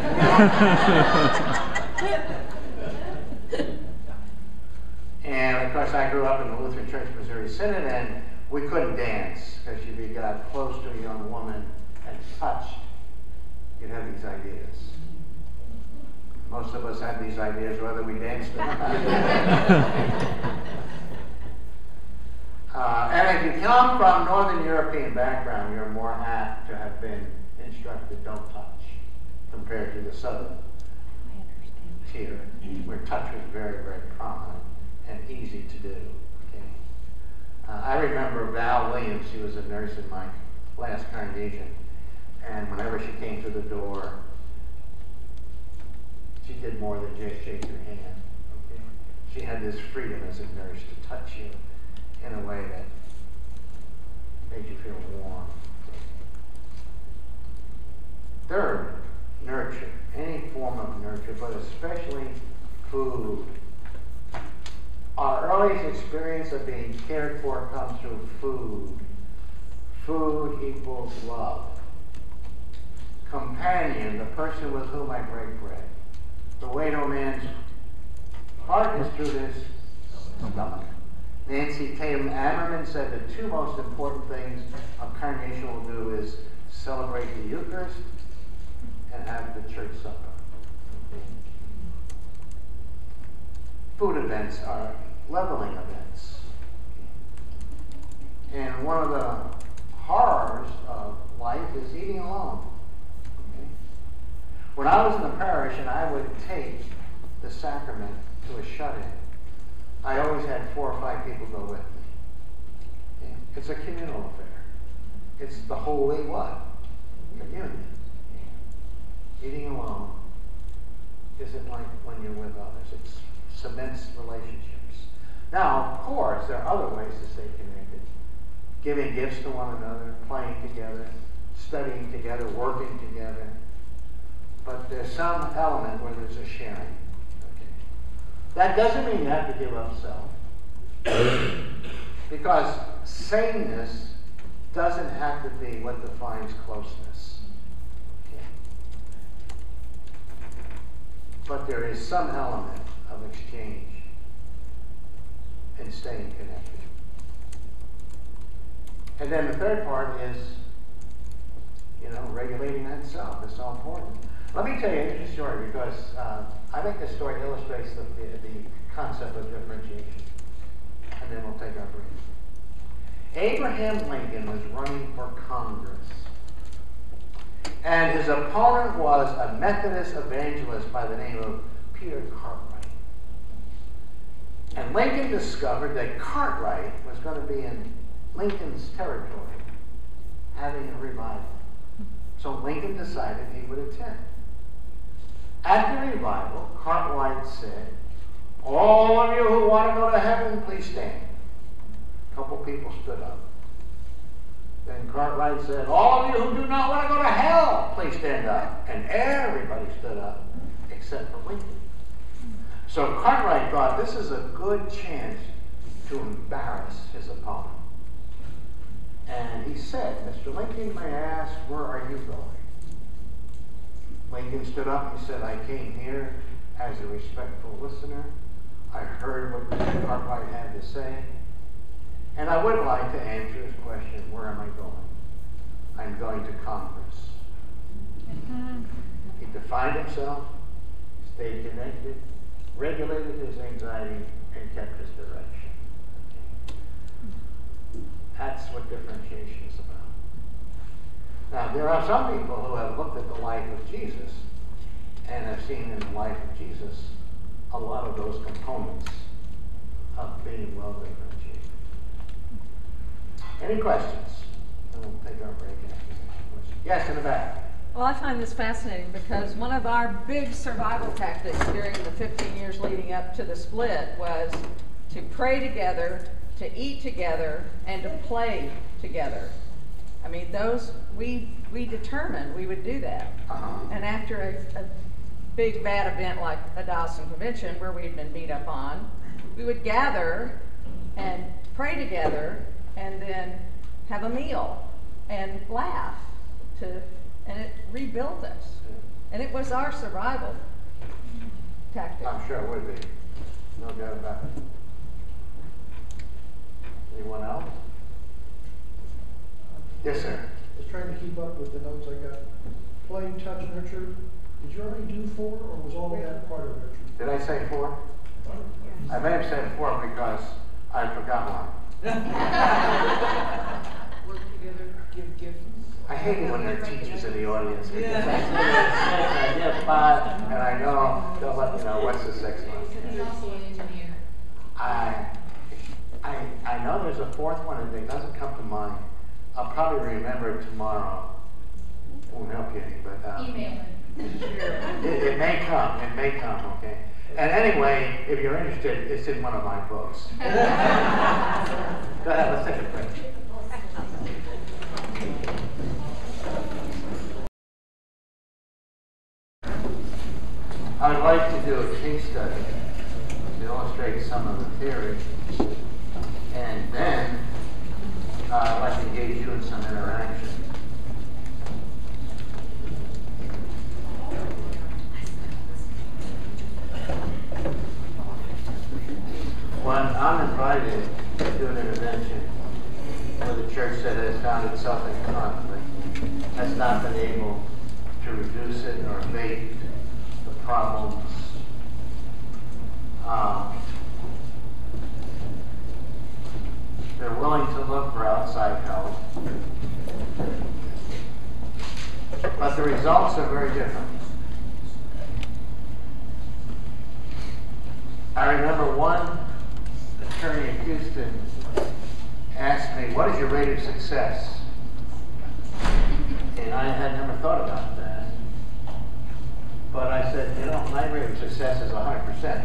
Speaker 1: And of course, I grew up in the Lutheran Church Missouri Synod, and we couldn't dance because if you got close to a young woman and touched, you'd have these ideas. Most of us have these ideas whether we danced or not. And if you come from Northern European background, you're more apt to have been instructed, don't touch, compared to the Southern tier, where touch was very, very prominent and easy to do. Okay? I remember Val Williams. She was a nurse in my last congregation, and whenever she came to the door, she did more than just shake your hand. Okay? She had this freedom as a nurse to touch you in a way that made you feel warm. Third, nurture. Any form of nurture, but especially food. Our earliest experience of being cared for comes through food. Food equals love. Companion, the person with whom I break bread. The way to a man's heart is through his stomach. Nancy Tatum Ammerman said the two most important things a congregation will do is celebrate the Eucharist and have the church supper. Food events are leveling events. And one of the horrors of life is eating alone. Okay? When I was in the parish and I would take the sacrament to a shut-in, I always had 4 or 5 people go with me. Okay? It's a communal affair. It's the holy what? Communion. Eating alone isn't like when you're with others. It cements relationships. Now, of course, there are other ways to stay connected. Giving gifts to one another, playing together, studying together, working together. But there's some element where there's a sharing. Okay. That doesn't mean you have to give up self. Because sameness doesn't have to be what defines closeness. Okay. But there is some element of exchange and staying connected. And then the third part is, regulating that self is so important. Let me tell you an interesting story, because I think this story illustrates the concept of differentiation. And then we'll take our break. Abraham Lincoln was running for Congress. And his opponent was a Methodist evangelist by the name of Peter Cartwright. And Lincoln discovered that Cartwright was going to be in Lincoln's territory having a revival. So Lincoln decided he would attend. At the revival, Cartwright said, "All of you who want to go to heaven, please stand." A couple people stood up. Then Cartwright said, "All of you who do not want to go to hell, please stand up." And everybody stood up except for Lincoln. So Cartwright thought this is a good chance to embarrass his opponent. And he said, "Mr. Lincoln, may I ask, where are you going?" Lincoln stood up and said, "I came here as a respectful listener. I heard what Mr. Cartwright had to say. And I would like to answer his question, where am I going? I'm going to Congress." He defined himself, stayed connected, regulated his anxiety, and kept his direction. That's what differentiation is about. Now, there are some people who have looked at the life of Jesus and have seen in the life of Jesus a lot of those components of being well differentiated. Any questions? And we'll take our break after this. Yes, in the back.
Speaker 3: Well, I find this fascinating because one of our big survival tactics during the 15 years leading up to the split was to pray together, to eat together, and to play together. I mean, those, we determined we would do that. And after a big bad event like a Dawson Convention where we had been beat up on, we would gather and pray together and then have a meal and laugh, and it rebuilt us. And it was our survival tactic.
Speaker 1: I'm sure it would be. No doubt about it. Anyone else? Yes, sir.
Speaker 7: I was trying to keep up with the notes I got. Play, touch, nurture. Did you already do 4, or was all of that part of nurture?
Speaker 1: Did I say 4? I may have said 4 because I forgot one.
Speaker 5: Work together, give gifts.
Speaker 1: I hate it when there are teachers in the audience. Because I get 5, and I know they'll let me know what's the 6th one.
Speaker 8: He's also an engineer.
Speaker 1: I know there's a 4th one, and it doesn't come to mind. I'll probably remember it tomorrow. Won't help you any, but
Speaker 8: Email him.
Speaker 1: it may come. It may come. Okay. And anyway, if you're interested, it's in one of my books. Go ahead. Let's take a break. I would like to do a case study to illustrate some of the theory, and then I'd like to engage you in some interaction. When I'm invited to an intervention where the church that has found itself in conflict has not been able to reduce it or abate the problems, they're willing to look for outside help, but the results are very different. I remember one attorney in Houston asked me, "What is your rate of success?" And I had never thought about that. But I said, my rate of success is 100%.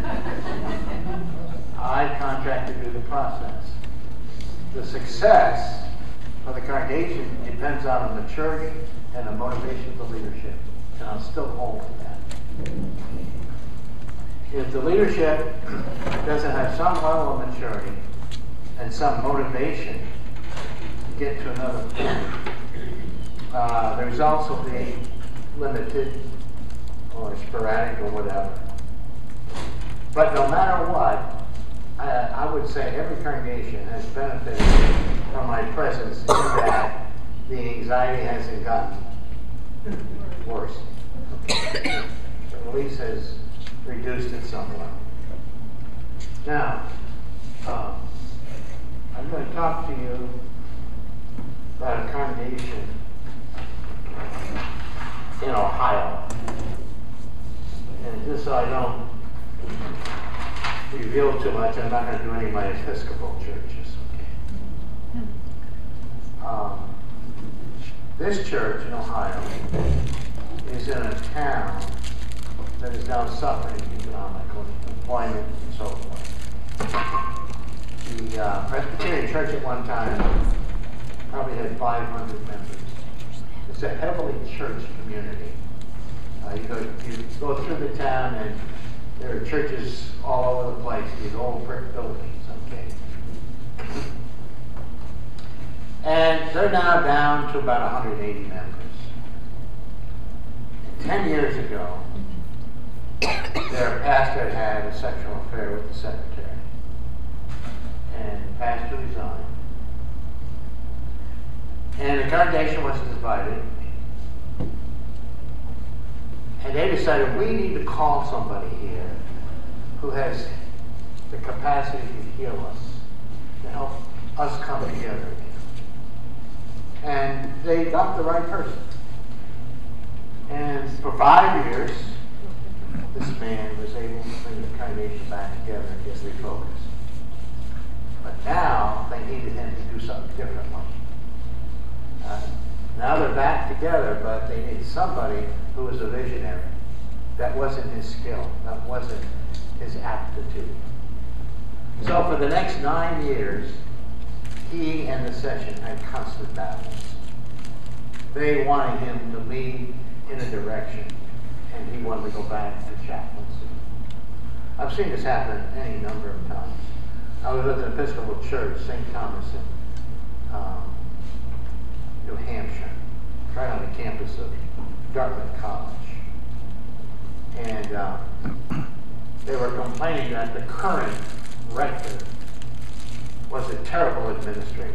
Speaker 1: I contract to do the process. The success for the congregation depends on the maturity and the motivation of the leadership. And I'm still holding that. If the leadership doesn't have some level of maturity and some motivation to get to another point, the results will be limited or sporadic or whatever. But no matter what, I would say every congregation has benefited from my presence in that the anxiety hasn't gotten worse. Okay. At least has reduced it somewhat. Now, I'm going to talk to you about a congregation in Ohio. And just so I don't reveal too much, I'm not going to do any of my Episcopal churches. Okay. This church in Ohio is in a town that is now suffering economically, employment, and so forth. The Presbyterian church at one time probably had 500 members. It's a heavily church community. You go through the town and there are churches all over the place, these old brick buildings, okay? And they're now down to about 180 members. And 10 years ago, their pastor had a sexual affair with the secretary. And the pastor resigned. And the congregation was divided. And they decided we need to call somebody here who has the capacity to heal us, to help us come together again. And they got the right person. And for 5 years, this man was able to bring the congregation back together and get refocused. But now they needed him to do something differently. Now they're back together, but they need somebody who was a visionary. That wasn't his skill. That wasn't his aptitude. So for the next 9 years, he and the session had constant battles. They wanted him to lead in a direction, and he wanted to go back to chaplaincy. I've seen this happen any number of times. I was at an Episcopal church, St. Thomas in New Hampshire, right on the campus of Dartmouth College. And they were complaining that the current rector was a terrible administrator.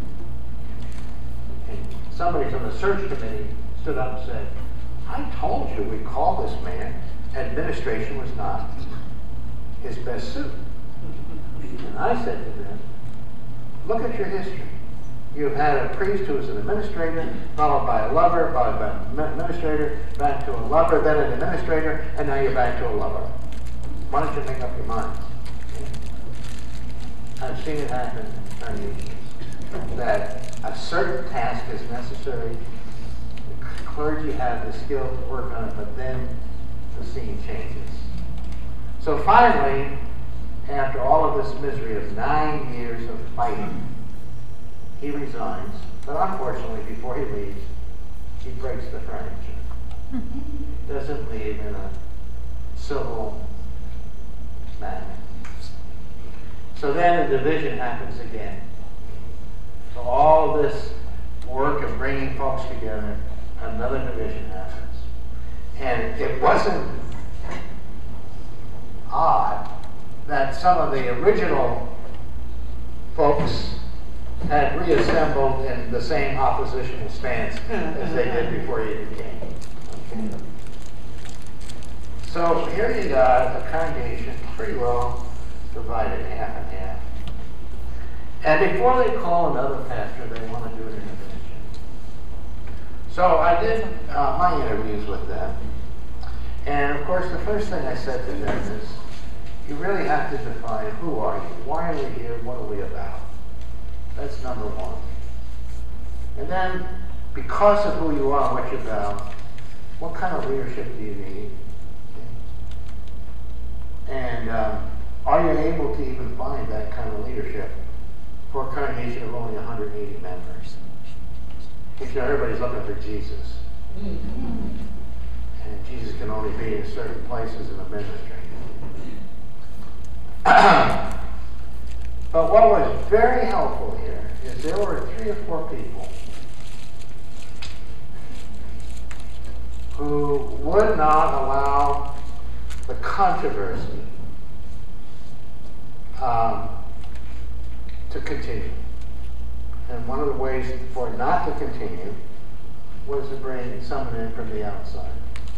Speaker 1: And somebody from the search committee stood up and said, I told you we called this man. Administration was not his best suit. And I said to them, look at your history. You've had a priest who was an administrator, followed by a lover, followed by an administrator, back to a lover, then an administrator, and now you're back to a lover. Why don't you make up your mind? I've seen it happen in congregations, that a certain task is necessary. The clergy have the skill to work on it, but then the scene changes. So finally, after all of this misery of 9 years of fighting, he resigns, but unfortunately, before he leaves, he breaks the furniture. Doesn't leave in a civil manner. So then the division happens again. So all of this work of bringing folks together, another division happens. And it wasn't odd that some of the original folks had reassembled in the same oppositional stance as they did before he came. Okay. So here you got a congregation pretty well divided half and half. And before they call another pastor, they want to do an intervention. So I did my interviews with them. And of course, the first thing I said to them is, you really have to define who are you? Why are we here? What are we about? That's number one. And then, because of who you are and what you're about, what kind of leadership do you need? And are you able to even find that kind of leadership for a congregation of only 180 members? Because everybody's looking for Jesus. And Jesus can only be in certain places in the ministry. But what was very helpful here is there were 3 or 4 people who would not allow the controversy to continue. And one of the ways for it not to continue was to bring someone in from the outside.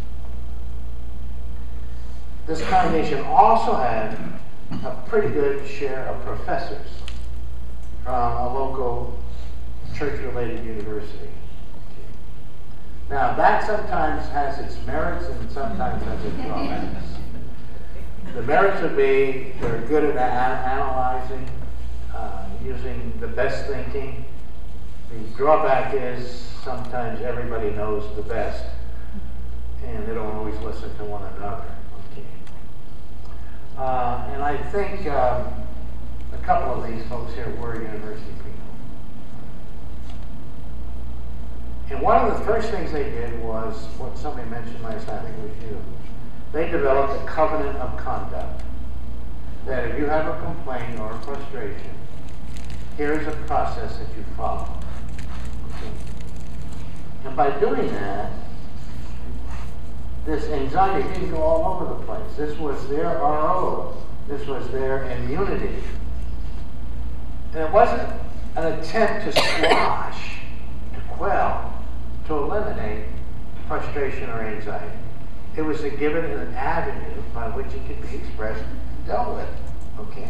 Speaker 1: This congregation also had a pretty good share of professors from a local church-related university. Now, that sometimes has its merits and sometimes has its drawbacks. The merits would be they're good at analyzing, using the best thinking. The drawback is sometimes everybody knows the best, and they don't always listen to one another. Okay. And I think a couple of these folks here were university people. And one of the first things they did was what somebody mentioned last time, I think it was you. They developed a covenant of conduct. That if you have a complaint or a frustration, here's a process that you follow. Okay. And by doing that, this anxiety didn't go all over the place. This was their RO. This was their immunity. And it wasn't an attempt to squash, to quell, to eliminate frustration or anxiety. It was to give it an avenue by which it could be expressed and dealt with. Okay?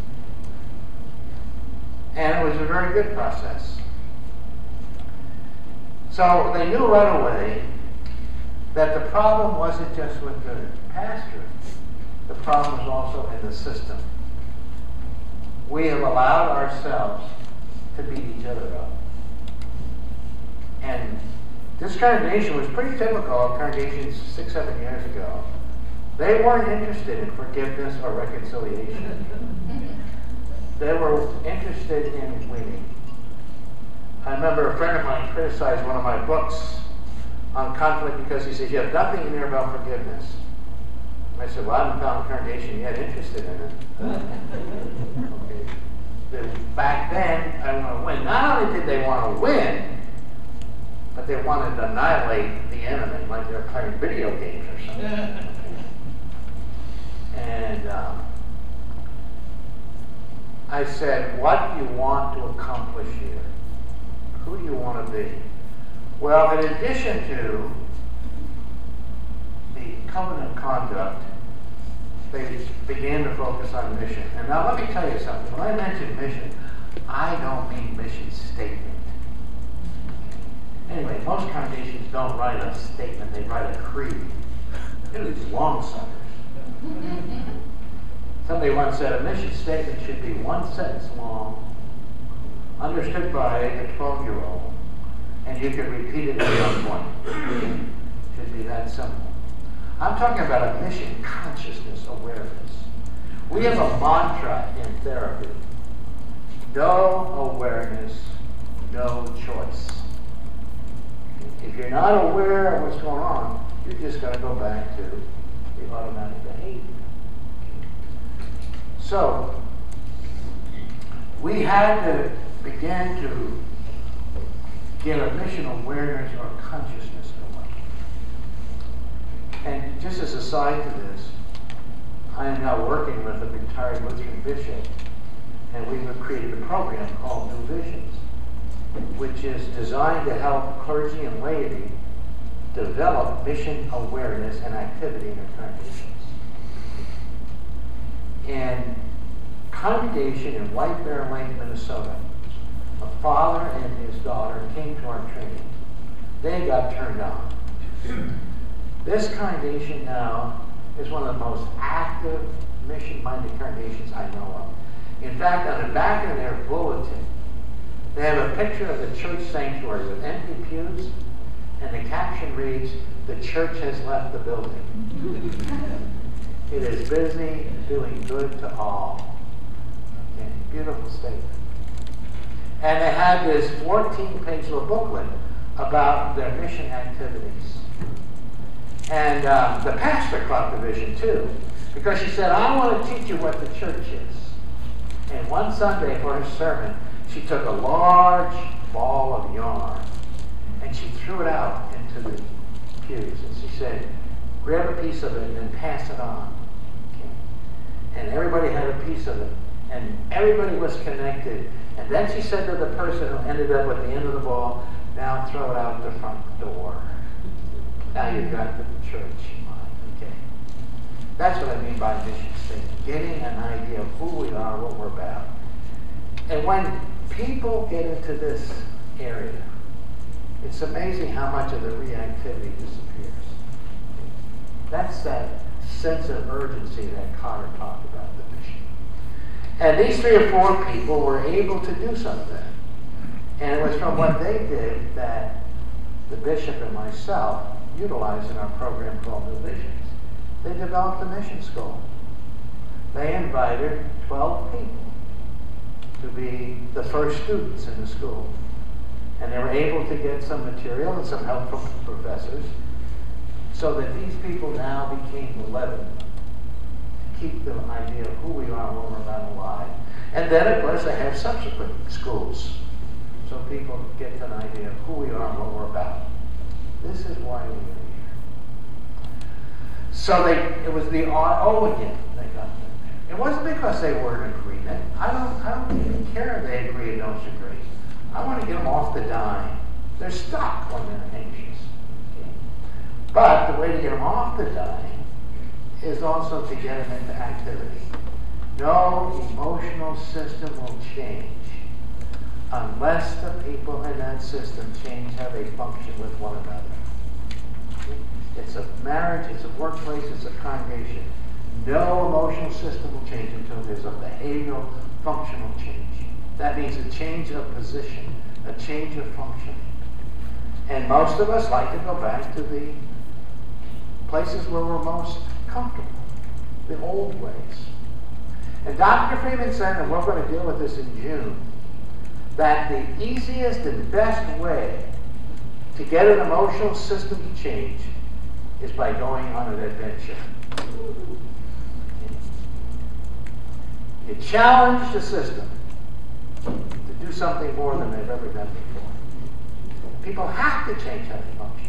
Speaker 1: And it was a very good process. So they knew right away that the problem wasn't just with the pastor. The problem was also in the system. We have allowed ourselves to beat each other up. And this congregation was pretty typical of congregations 6-7 years ago. They weren't interested in forgiveness or reconciliation. They were interested in winning. I remember a friend of mine criticized one of my books on conflict because he says, you have nothing in there about forgiveness. I said, well, I haven't found a congregation yet interested in it. Okay. Back then, I want to win. Not only did they want to win, but they wanted to annihilate the enemy, like they're playing video games or something. And I said, what do you want to accomplish here? Who do you want to be? Well, in addition to the covenant conduct, they began to focus on mission. And now let me tell you something. When I mention mission, I don't mean mission statement. Anyway, most congregations don't write a statement, they write a creed. They're these long suckers. Somebody once said a mission statement should be one sentence long, understood by a 12-year-old, and you can repeat it at one point. Should be that simple. I'm talking about a mission consciousness awareness. We have a mantra in therapy. No awareness, no choice. If you're not aware of what's going on, you're just going to go back to the automatic behavior. So, we had to begin to get a mission awareness or consciousness going. And just as a side to this, I am now working with a retired Lutheran bishop, and we've created a program called New Visions, which is designed to help clergy and laity develop mission awareness and activity in their congregations. And congregation in White Bear Lake, Minnesota, a father and his daughter came to our training. They got turned on. This congregation now is one of the most active, mission-minded congregations I know of. In fact, on the back of their bulletin, they have a picture of the church sanctuary with empty pews, and the caption reads, "The church has left the building." It is busy doing good to all. Okay, beautiful statement. And they had this 14-page little booklet about their mission activities. And the pastor caught the vision too, because she said, I want to teach you what the church is. And one Sunday for her sermon, she took a large ball of yarn and she threw it out into the pews, and she said, grab a piece of it and pass it on. Okay. And everybody had a piece of it, and everybody was connected. And then she said to the person who ended up at the end of the ball, now throw it out the front door. Now you've got to the church. Okay. That's what I mean by mission statement. Getting an idea of who we are, what we're about. And when people get into this area, it's amazing how much of the reactivity disappears. That's that sense of urgency that Cotter talked about, the mission. And these 3 or 4 people were able to do something. And it was from what they did that the bishop and myself utilized in our program called New Visions. They developed a mission school. They invited 12 people to be the first students in the school. And they were able to get some material and some help from professors so that these people now became the leaven to keep the idea of who we are and what we're about alive. And then, of course, they have subsequent schools so people get an idea of who we are and what we're about. This is why we are here. So it was the RO again that got them there. It wasn't because they were in agreement. I don't even care if they agree or don't agree. I want to get them off the dime. They're stuck when they're anxious. Okay? But the way to get them off the dime is also to get them into activity. No emotional system will change unless the people in that system change how they function with one another. Okay? It's a marriage, it's a workplace, it's a congregation. No emotional system will change until there's a behavioral, functional change. That means a change of position, a change of function. And most of us like to go back to the places where we're most comfortable, the old ways. And Dr. Freeman said, and we're going to deal with this in June, that the easiest and best way to get an emotional system to change is by going on an adventure. You challenge the system to do something more than they've ever done before. People have to change how they function.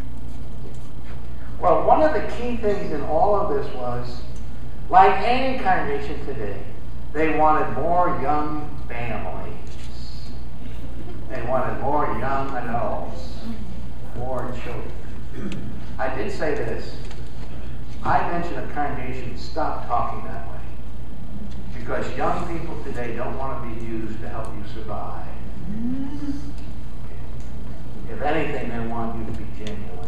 Speaker 1: Well, one of the key things in all of this was, like any congregation today, they wanted more young families. They wanted more young adults, more children. I did say this. I mentioned a congregation, stop talking that way. Because young people today don't want to be used to help you survive. If anything, they want you to be genuine.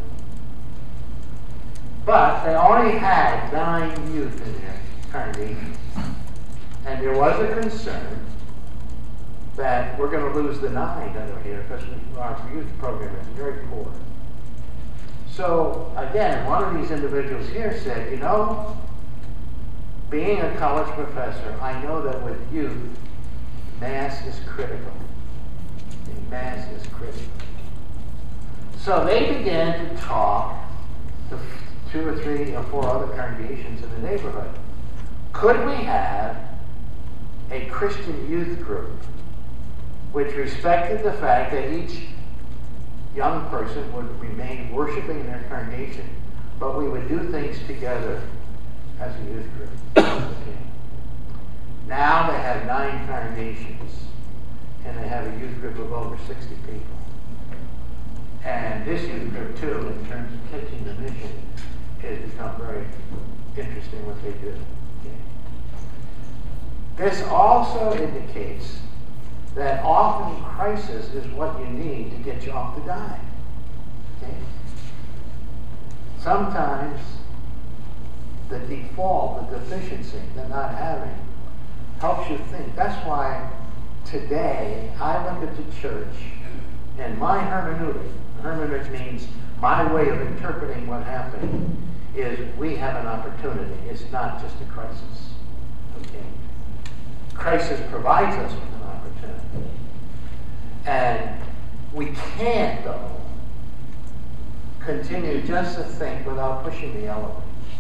Speaker 1: But they only had 9 youth in their congregation. And there was a concern that we're going to lose the 9 that are here because our youth program is very poor. So, again, one of these individuals here said, you know, being a college professor, I know that with youth, mass is critical. Mass is critical. So they began to talk to 2 or 3 or 4 other congregations in the neighborhood. Could we have a Christian youth group which respected the fact that each young person would remain worshiping in their congregation, but we would do things together as a youth group? Okay. Now they have 9 congregations, and they have a youth group of over 60 people. And this youth group, too, in terms of catching the mission, has become very interesting what they do. Okay. This also indicates that often crisis is what you need to get you off the dime. Okay? Sometimes the default, the deficiency, the not having, helps you think. That's why today I look at the church and my hermeneutic means my way of interpreting what happened, is we have an opportunity. It's not just a crisis. Okay? Crisis provides us with an opportunity. And we can't, though, continue just to think without pushing the envelope,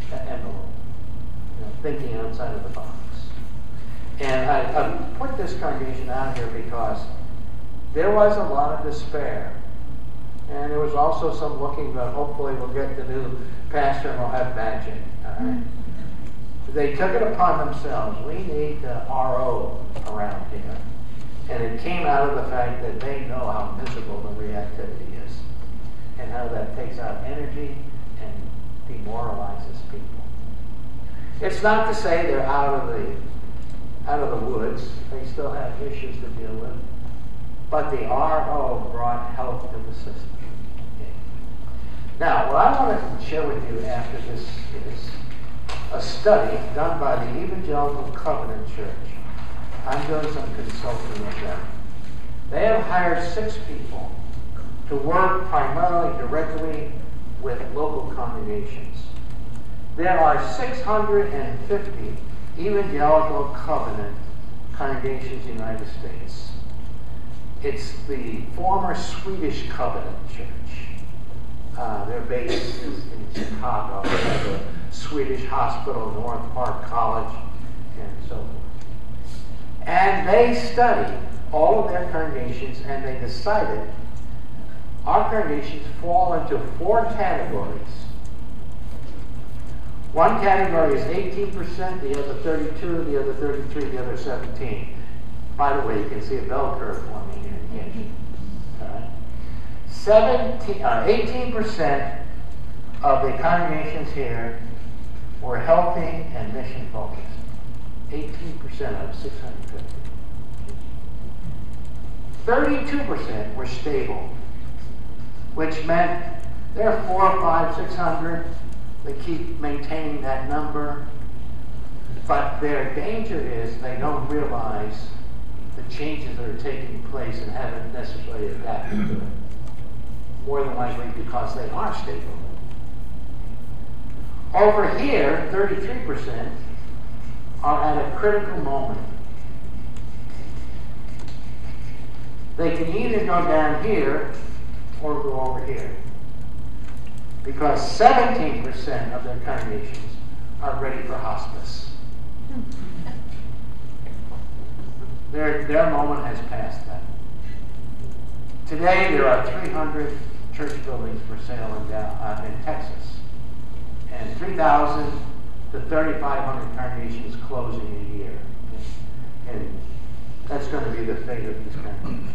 Speaker 1: thinking outside of the box. And I put this congregation out here because there was a lot of despair. And there was also some looking, but hopefully we'll get the new pastor and we'll have magic. All right? They took it upon themselves. We need the RO around here. And it came out of the fact that they know how miserable the reactivity is and how that takes out energy and demoralizes people. It's not to say they're out of the woods. They still have issues to deal with. But the RO brought health to the system. Okay. Now, what I want to share with you after this is a study done by the Evangelical Covenant Church. I'm doing some consulting with them. They have hired 6 people to work primarily directly with local congregations. There are 650 Evangelical Covenant congregations in the United States. It's the former Swedish Covenant Church. They're based in Chicago. They have a Swedish hospital, North Park College, and so forth. And they studied all of their congregations, and they decided our congregations fall into 4 categories. One category is 18%, the other 32%, the other 33%, the other 17%. By the way, you can see a bell curve forming here, can't you? All right. 18% of the congregations here were healthy and mission focused. 18% of 650. 32% were stable, which meant there are 400, 500, 600. They keep maintaining that number, but their danger is they don't realize the changes that are taking place and haven't necessarily adapted to it. More than likely because they are stable. Over here, 33% are at a critical moment. They can either go down here or go over here. Because 17% of their congregations are ready for hospice. Their moment has passed that. Today there are 300 church buildings for sale in Texas. And 3,000 to 3,500 congregations closing a year. And that's going to be the fate of these congregations.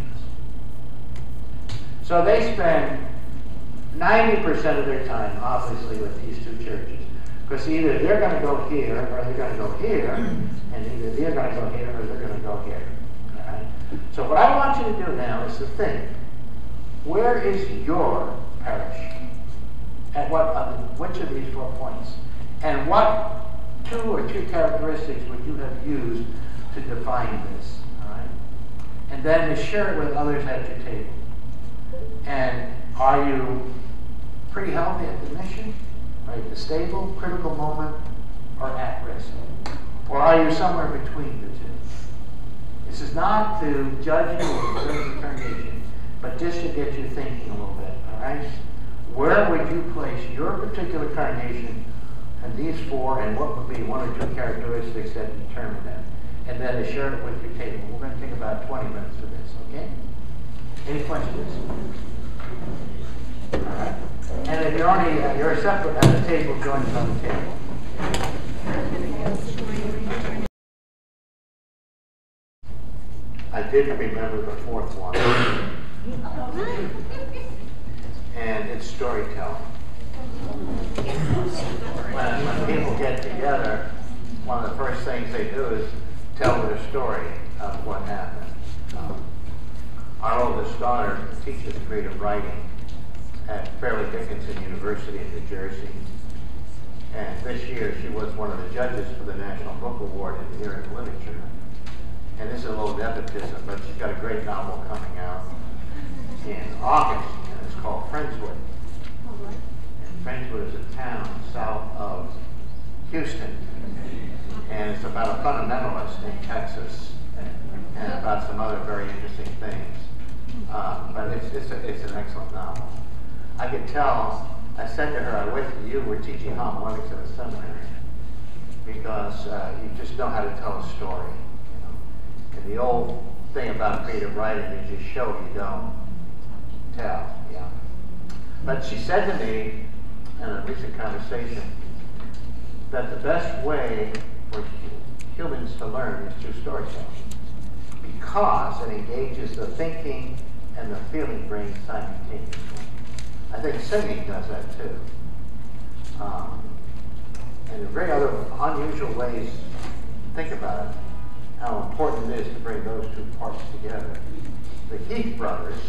Speaker 1: So they spend 90% of their time, obviously, with these 2 churches. Because either they're going to go here, or they're going to go here, and either they're going to go here, or they're going to go here. All right? So what I want you to do now is to think, where is your parish? At which of these 4 points? And what 2 or 3 characteristics would you have used to define this? All right? And then to share it with others at your table. And are you pretty healthy at the mission? Are you stable, critical moment, or at risk? Or are you somewhere between the 2? This is not to judge you or judge your congregation, but just to get you thinking a little bit, all right? Where would you place your particular congregation and these 4, and what would be 1 or 2 characteristics that determine that? And then to share it with your table. We're going to take about 20 minutes for this, okay? Any questions? All right. And if you're separate at the table, join us on the table. I didn't remember the 4th one. And it's storytelling. When people get together, one of the first things they do is tell their story of what happened. Our oldest daughter teaches creative writing at Fairleigh Dickinson University in New Jersey. And this year she was one of the judges for the National Book Award in Lyric Literature. And this is a little nepotism, but she's got a great novel coming out in August, and it's called Friendswood. And Friendswood is a town south of Houston. And it's about a fundamentalist in Texas and about some other very interesting things. But it's an excellent novel. I could tell, I said to her, I wish you were teaching homiletics at a seminary because you just know how to tell a story. You know? And the old thing about creative writing is you show, you don't tell. Yeah. But she said to me in a recent conversation that the best way for humans to learn is through storytelling, because it engages the thinking and the feeling brain simultaneously. I think singing does that too. And in very other unusual ways, think about it, how important it is to bring those two parts together. The Heath brothers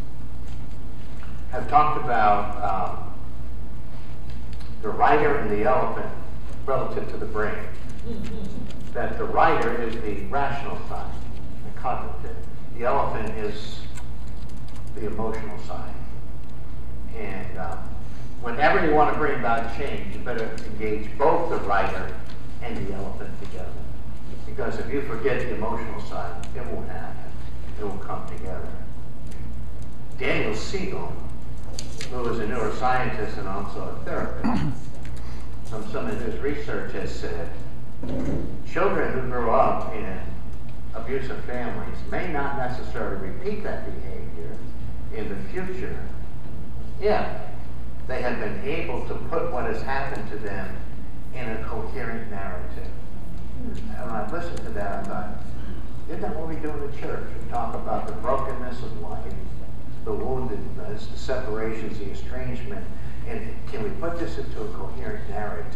Speaker 1: have talked about the rider and the elephant relative to the brain. That the rider is the rational side, the cognitive. The elephant is the emotional side. And whenever you want to bring about change, you better engage both the rider and the elephant together. Because if you forget the emotional side, it won't happen. It will come together. Daniel Siegel, who is a neuroscientist and also a therapist, from some of his research has said, children who grow up in abusive families may not necessarily repeat that behavior in the future if they have been able to put what has happened to them in a coherent narrative. And when I listened to that, I thought, isn't that what we do in the church? We talk about the brokenness of life, the woundedness, the separations, the estrangement, and can we put this into a coherent narrative?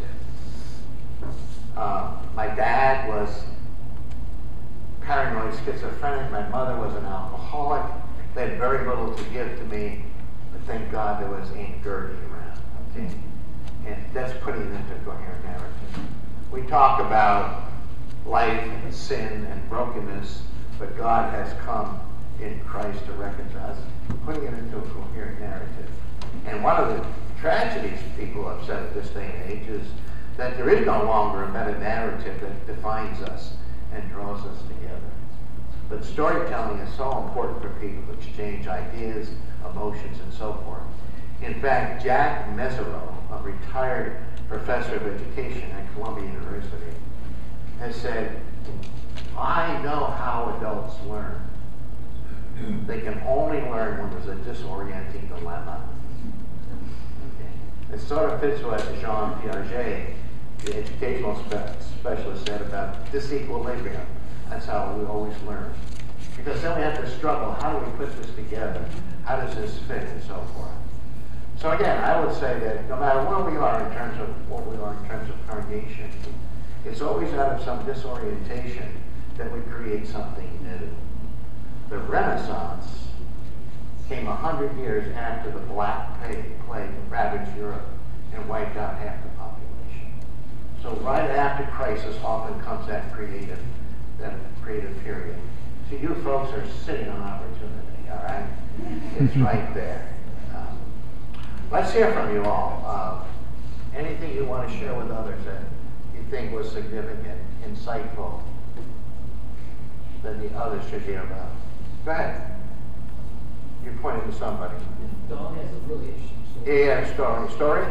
Speaker 1: My dad was paranoid schizophrenic. My mother was an alcoholic. They had very little to give to me, but thank God there was Aunt Gertie around. Okay? And that's putting it into a coherent narrative. We talk about life and sin and brokenness, but God has come in Christ to reconcile us, putting it into a coherent narrative. And one of the tragedies people have said at this day and age is that there is no longer a meta-narrative that defines us and draws us together. But storytelling is so important for people to exchange ideas, emotions, and so forth. In fact, Jack Mesereau, a retired professor of education at Columbia University, has said, I know how adults learn. They can only learn when there's a disorienting dilemma. Okay. It sort of fits what Jean Piaget, the educational specialist, said about disequilibrium. That's how we always learn. Because then we have to struggle. How do we put this together? How does this fit and so forth? So again, I would say that no matter where we are in terms of what we are in terms of congregation, it's always out of some disorientation that we create something new. The Renaissance came 100 years after the Black Plague ravaged Europe and wiped out half the population. So right after crisis often comes that creative period. So you folks are sitting on opportunity, all right? It's right there. Let's hear from you all. Anything you want to share with others that you think was significant, insightful, that the others should hear about? Go ahead. You're pointing to somebody.
Speaker 5: Don has a really interesting story.
Speaker 1: Yeah, story.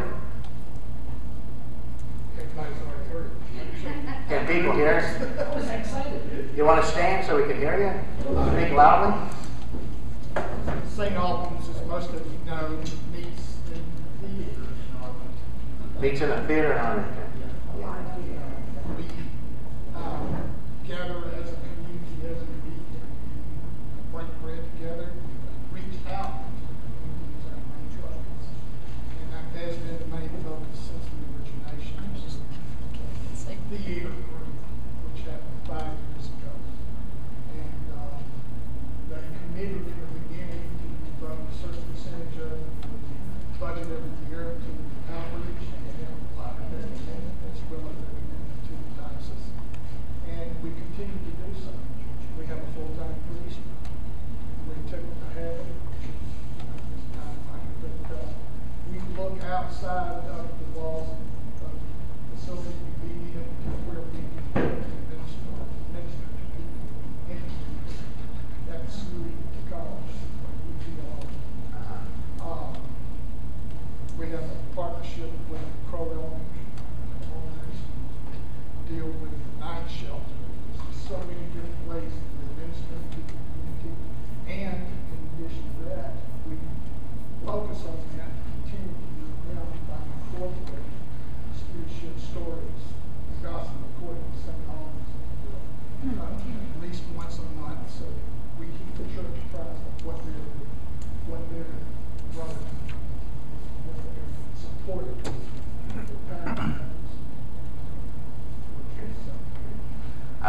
Speaker 5: Everybody's already heard it.
Speaker 1: Can people hear us?
Speaker 5: I was excited.
Speaker 1: You want to stand so we can hear you? Speak loudly.
Speaker 8: St. Albans, as most of you know, meets in the theater in Arlington.
Speaker 1: Meets in a theater in Arlington.
Speaker 8: We gather as a community every week, break bread together, reach out to the communities our main troubles. And that has been the main focus since the origination of the theater group, which happened 5 years ago. And they committed in the beginning to devote a certain percentage of the budget every year to outreach and a lot of that as well as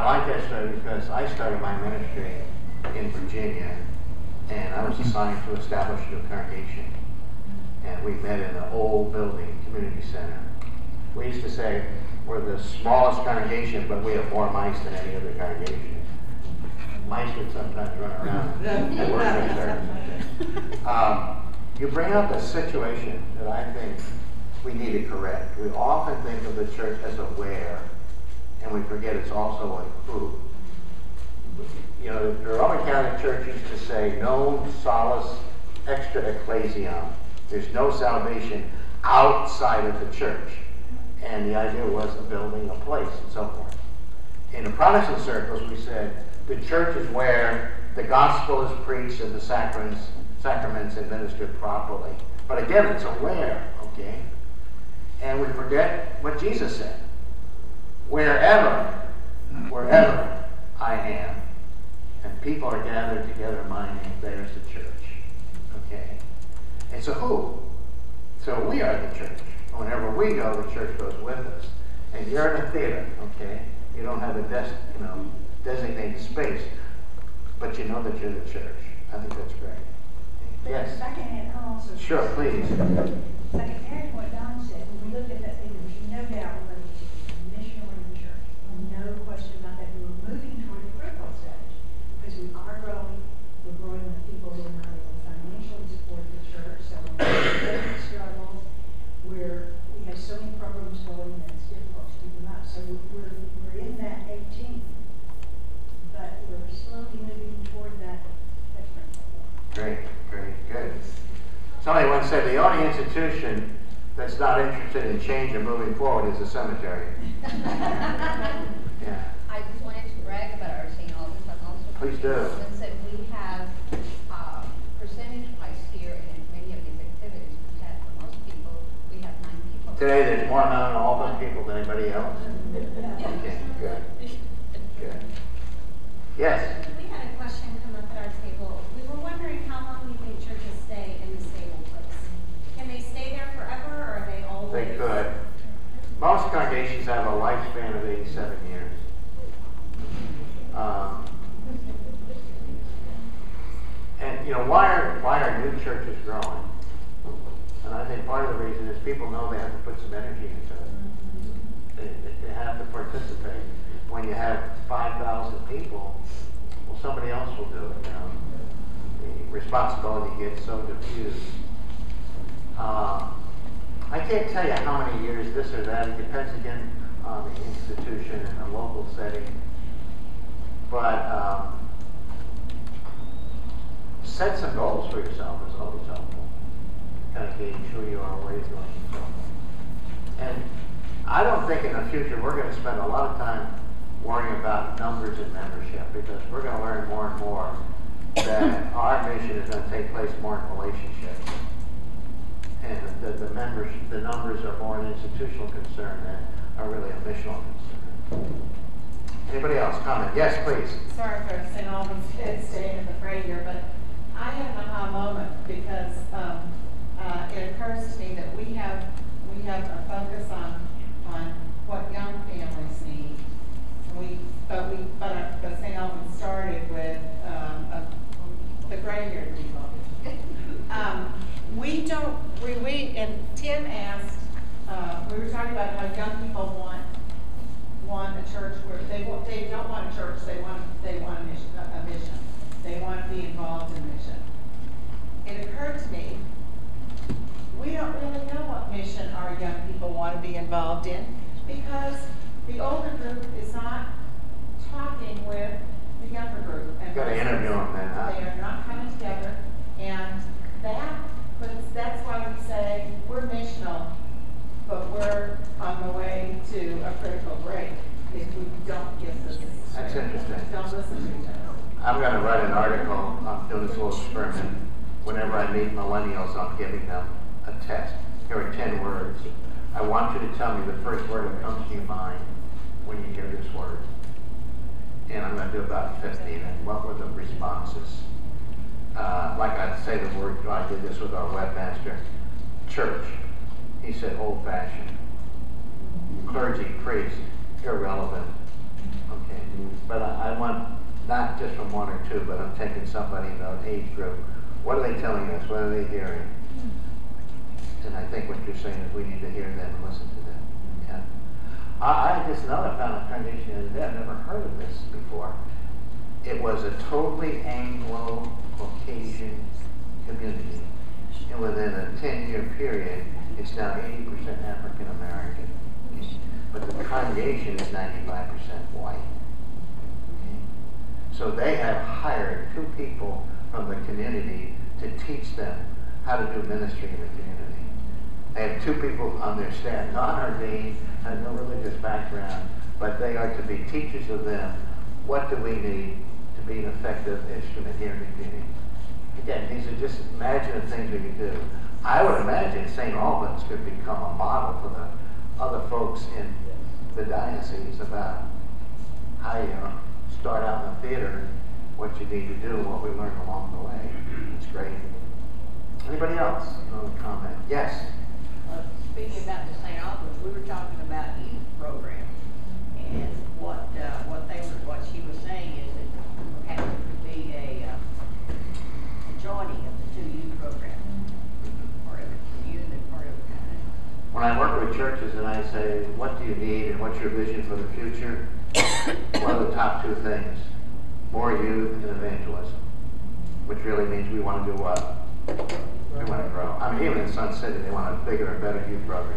Speaker 1: I like that story because I started my ministry in Virginia, and I was assigned to establish a new congregation. And we met in an old building, community center. We used to say we're the smallest congregation, but we have more mice than any other congregation. Mice would sometimes run around and worship service. You bring up a situation that I think we need to correct. We often think of the church as a where, and we forget it's also a who. You know, the Roman Catholic Church used to say, non salus extra ecclesiam. There's no salvation outside of the church. And the idea was a building, a place, and so forth. In the Protestant circles, we said the church is where the gospel is preached and the sacraments administered properly. But again, it's a where, okay? And we forget what Jesus said. Wherever I am, and people are gathered together in my name, there's the church. Okay? It's a who. So we are the church. Whenever we go, the church goes with us. And you're in a theater, okay? You don't have a designated space, but you know that you're the church. I think that's great. Yes?
Speaker 9: Second, also.
Speaker 1: Sure, please.
Speaker 9: Second, what Don said, when we looked at that, there was no doubt we were a missionary church. No question about that. We were moving toward the critical stage because we are growing. We're growing with people who are not able to financially support the church. So we're struggles. We have so many programs going that it's difficult to keep them up. So we're in that 18, but we're slowly moving toward that critical point.
Speaker 1: Great, good. Somebody once said the only institution that's not interested in change and moving forward is the cemetery. Yeah.
Speaker 10: I just wanted to brag about our St. Albans, but also
Speaker 1: Please do.
Speaker 10: and said we have percentage-wise here in many of these activities. We have for most people, we have 9 people.
Speaker 1: Today there's more amount of Albany people than anybody else. Okay, good. Good. Yes?
Speaker 11: We had a question come up at our table. We were wondering how long we think churches stay in the stable place. Can they stay there forever, or are they always?
Speaker 1: They could. Most congregations have a lifespan of 87 years. And you know, why are new churches growing? And I think part of the reason is people know they have to put some energy into it. They have to participate. When you have 5,000 people, well, somebody else will do it. You know, the responsibility gets so diffused. I can't tell you how many years this or that. It depends again on the institution and the local setting. But set some goals for yourself is always helpful. Kind of gauge who you are, where you're going, and so forth. And I don't think in the future we're going to spend a lot of time worrying about numbers in membership, because we're going to learn more and more that our mission is going to take place more in relationships. And the numbers are more an institutional concern than are really a missional concern. Anybody else? Comment? Yes, please.
Speaker 12: Sorry for St. Albans kids staying in the fray here, but I had an aha moment because it occurs to me that we have a focus on what young families need. But St. Albans started with the gray-haired people. And Tim asked, we were talking about how young people want a church where they don't want a church, they want a mission. They want to be involved in mission. It occurred to me, we don't really know what mission our young people want to be involved in, because the older group is not talking with the younger group.
Speaker 1: You've got to interview them then, huh?
Speaker 12: They are not coming together, and that's why we say we're missional, but we're on the way to a critical break if we don't get this.
Speaker 1: That's interesting.
Speaker 12: Don't listen to each other.
Speaker 1: I'm going to write an article. I'm doing this little experiment. Whenever I meet millennials, I'm giving them a test. Here are 10 words. I want you to tell me the first word that comes to your mind when you hear this word. And I'm going to do about 50. And what were the responses? Like I say the word, I did this with our webmaster. Church. He said old-fashioned. Clergy, priest, irrelevant. Okay. Okay, but I want, not just from one or two, but I'm taking somebody in an age group. What are they telling us? What are they hearing? And I think what you're saying is we need to hear them and listen to them. Yeah. I just know I found a congregation the other day. I've never heard of this before. It was a totally Anglo-Caucasian community. And within a 10-year period, it's now 80% African American. But the congregation is 95% white. So they have hired 2 people from the community to teach them how to do ministry in the community. They have 2 people on their staff, non-ordained, have no religious background, but they are to be teachers of them. What do we need to be an effective instrument here in the community? Again, these are just imaginative things we can do. I would imagine St. Albans could become a model for the other folks in the diocese about how you start out in the theater, what you need to do, what we learn along the way. It's great. Anybody else? No comment? Yes?
Speaker 13: Speaking about the St. Albans, we were talking about youth programs, and what she was saying is that there has to be a joining of the 2 youth programs, part of it for youth and part of it for men.
Speaker 1: When I work with churches and I say, what do you need and what's your vision for the future? What are the top 2 things? More youth and evangelism, which really means we want to do what? We want to grow. I mean, even in Sun City, they want a bigger and better youth program.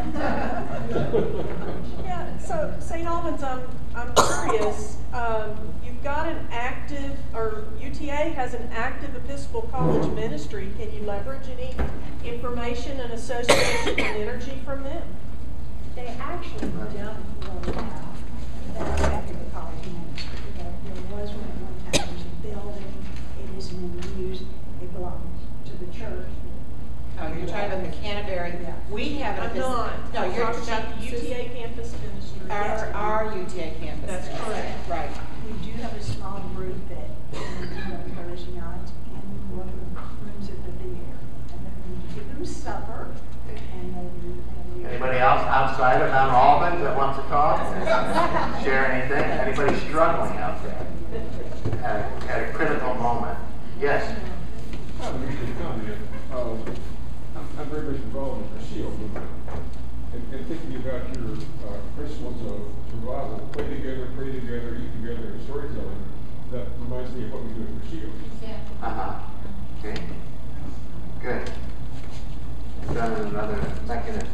Speaker 14: Yeah, so St. Albans, I'm curious, you've got an active, or UTA has an active Episcopal College ministry. Can you leverage any information and association and energy from them?
Speaker 9: They actually don't really have that effective college ministry. There was one at one time, there's a building, it isn't in use, it belongs to the church.
Speaker 12: Oh, you're talking about the Canterbury.
Speaker 9: Yeah.
Speaker 12: We have
Speaker 14: I'm not.
Speaker 12: No, you're
Speaker 14: talking about the UTA campus ministry.
Speaker 12: our UTA campus.
Speaker 14: That's correct.
Speaker 12: Right.
Speaker 9: We do have a small group that do on Thursday nights and we work in rooms at the theater. And then we give them supper and they
Speaker 1: Anybody else outside of Mount Albans that wants to talk? Share anything? Anybody struggling out there at a critical moment? Yes?
Speaker 15: I have an interesting comment. I'm very much involved in the SEAL movement. And thinking about your principles of survival, play together, pray together, eat together, and storytelling, that reminds me of what we do in SEAL.
Speaker 1: Uh-huh. Okay. Good. Done another mechanism.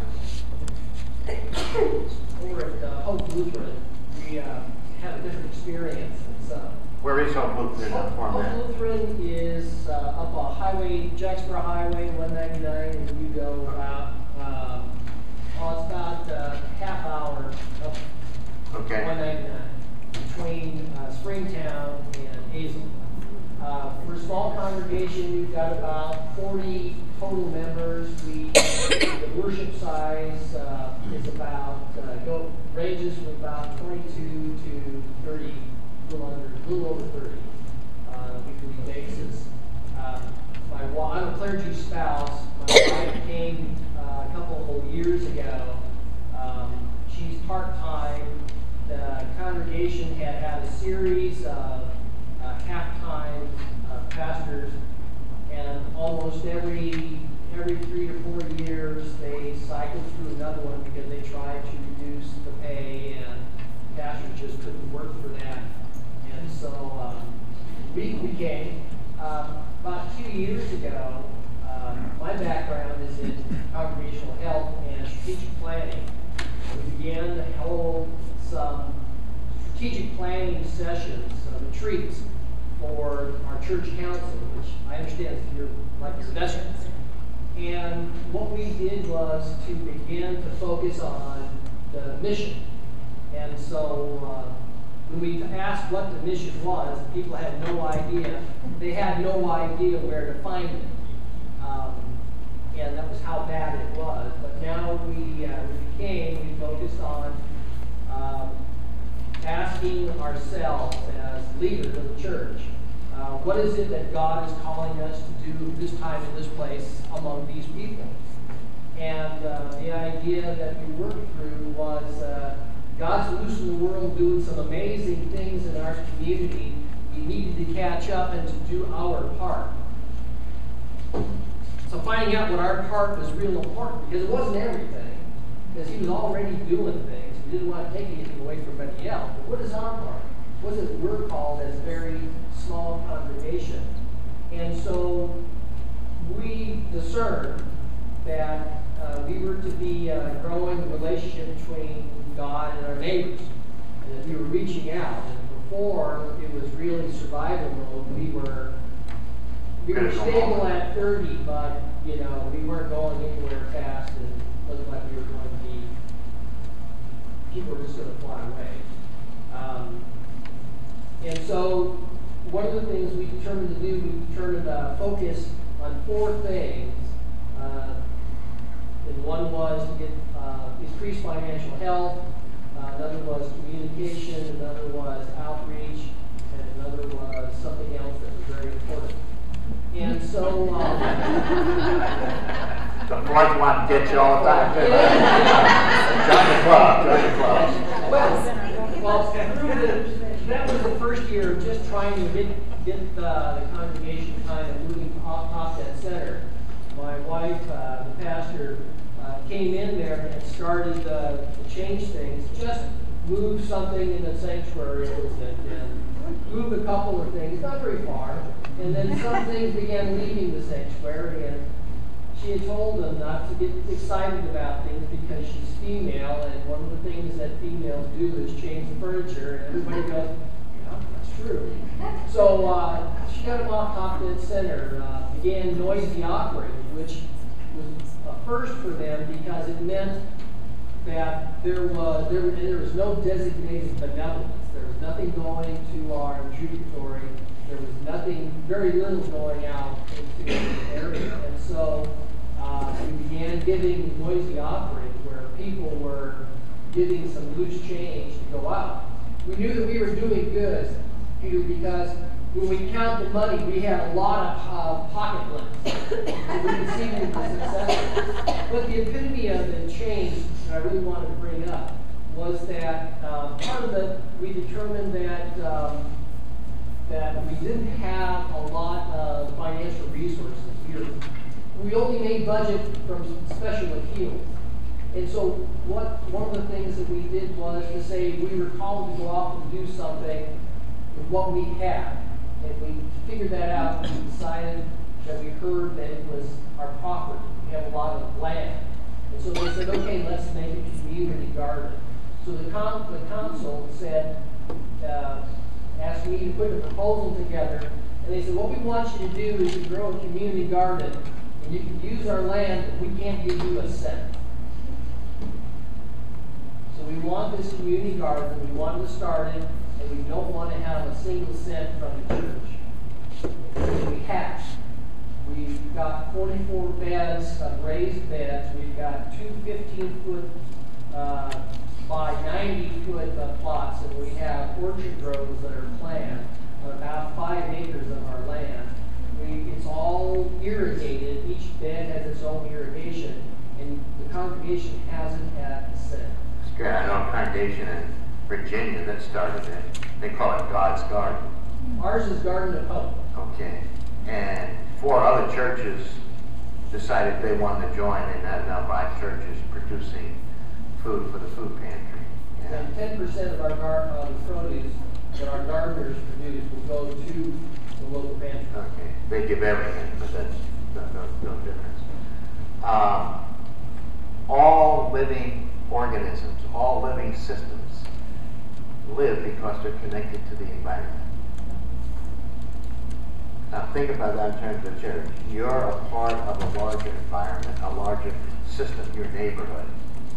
Speaker 5: Over at Hope Lutheran, we had a different experience.
Speaker 1: Where is Hope Lutheran in that format?
Speaker 5: Hope Lutheran is up a highway, Jacksboro Highway 199, and you go about, it's about a half hour up 199 between Springtown and Hazel. For a small congregation, we've got about 40 total members. The worship size is about ranges from about 22 to 30, a little over 30 on a weekly basis. I'm a clergy spouse. My wife came a couple of years ago. She's part-time. The congregation had a series of half-time pastors, and almost every 3 or 4 years they cycled through another one because they tried to reduce the pay, and pastors just couldn't work for that. And so we came about 2 years ago. My background is in congregational health and strategic planning. We began to hold some strategic planning sessions, retreats for our church council, which I understand is your investment. And what we did was to begin to focus on the mission. And so when we asked what the mission was, people had no idea. They had no idea where to find it. And that was how bad it was. But now we focused on asking ourselves as leaders of the church, what is it that God is calling us to do this time in this place among these people? And the idea that we worked through was God God's loose in the world doing some amazing things in our community. We needed to catch up and to do our part. So finding out what our part was real important, because it wasn't everything, because he was already doing things. We didn't want to take anything away from anybody else. But what is our part? What is it we're called as a very small congregation? And so we discerned that we were to be growing the relationship between God and our neighbors, and that we were reaching out. And before it was really survival mode, we were stable at 30, but we weren't going anywhere fast, and it looked like we were going to be. People were just going to fly away. And so one of the things we determined to do, we determined to focus on 4 things. And one was to get increased financial health, another was communication, another was outreach, and another was something else that was very important. And so
Speaker 1: the fourth one gets you all the time. Join the club.
Speaker 5: Well, that was the first year of just trying to get the congregation kind of moving off that center. My wife, the pastor, came in there and started to change things, just move something in the sanctuary and move a couple of things, not very far, and then some things began leaving the sanctuary, and she had told them not to get excited about things because she's female, and one of the things that females do is change the furniture, and everybody goes, yeah, that's true. So she got them off top of that center, began noisy operating, which was a first for them because it meant that there was no designated benevolence. There was nothing going to our adjudicatory. There was nothing, very little going out into the area. And so we began giving noisy offerings where people were giving some loose change to go out. We knew that we were doing good, Peter, because when we count the money, we had a lot of pocket blanks. We could see we were successful. But the epitome of the change that I really wanted to bring up was that part of it, we determined that we didn't have a lot of financial resources. We only made budget from special appeals. And so one of the things that we did was to say we were called to go off and do something with what we had. And we figured that out and we decided that we heard that it was our property. We have a lot of land. And so they said, okay, let's make a community garden. So the council said, asked me to put a proposal together. And they said, what we want you to do is to grow a community garden. And you can use our land, but we can't give you a cent. So we want this community garden. We want to start it. And we don't want to have a single cent from the church. And we have. We've got 44 beds, raised beds. We've got 2 15-foot by 90-foot plots, and we have orchard groves that are planned on about 5 acres of our land. It's all irrigated. Each bed has its own irrigation, and the congregation hasn't had a cent.
Speaker 1: It's good. I know a congregation in Virginia that started it. They call it God's Garden.
Speaker 5: Ours is Garden of Hope.
Speaker 1: Okay. And 4 other churches decided they wanted to join, and now 5 churches producing food for the food pantry. Yeah.
Speaker 5: And 10% of our produce that our gardeners produce will go to the local pantry.
Speaker 1: Okay. They give everything, but that's no difference. All living organisms, all living systems live because they're connected to the environment. Now think about that in terms of the church. You're a part of a larger environment, a larger system, your neighborhood.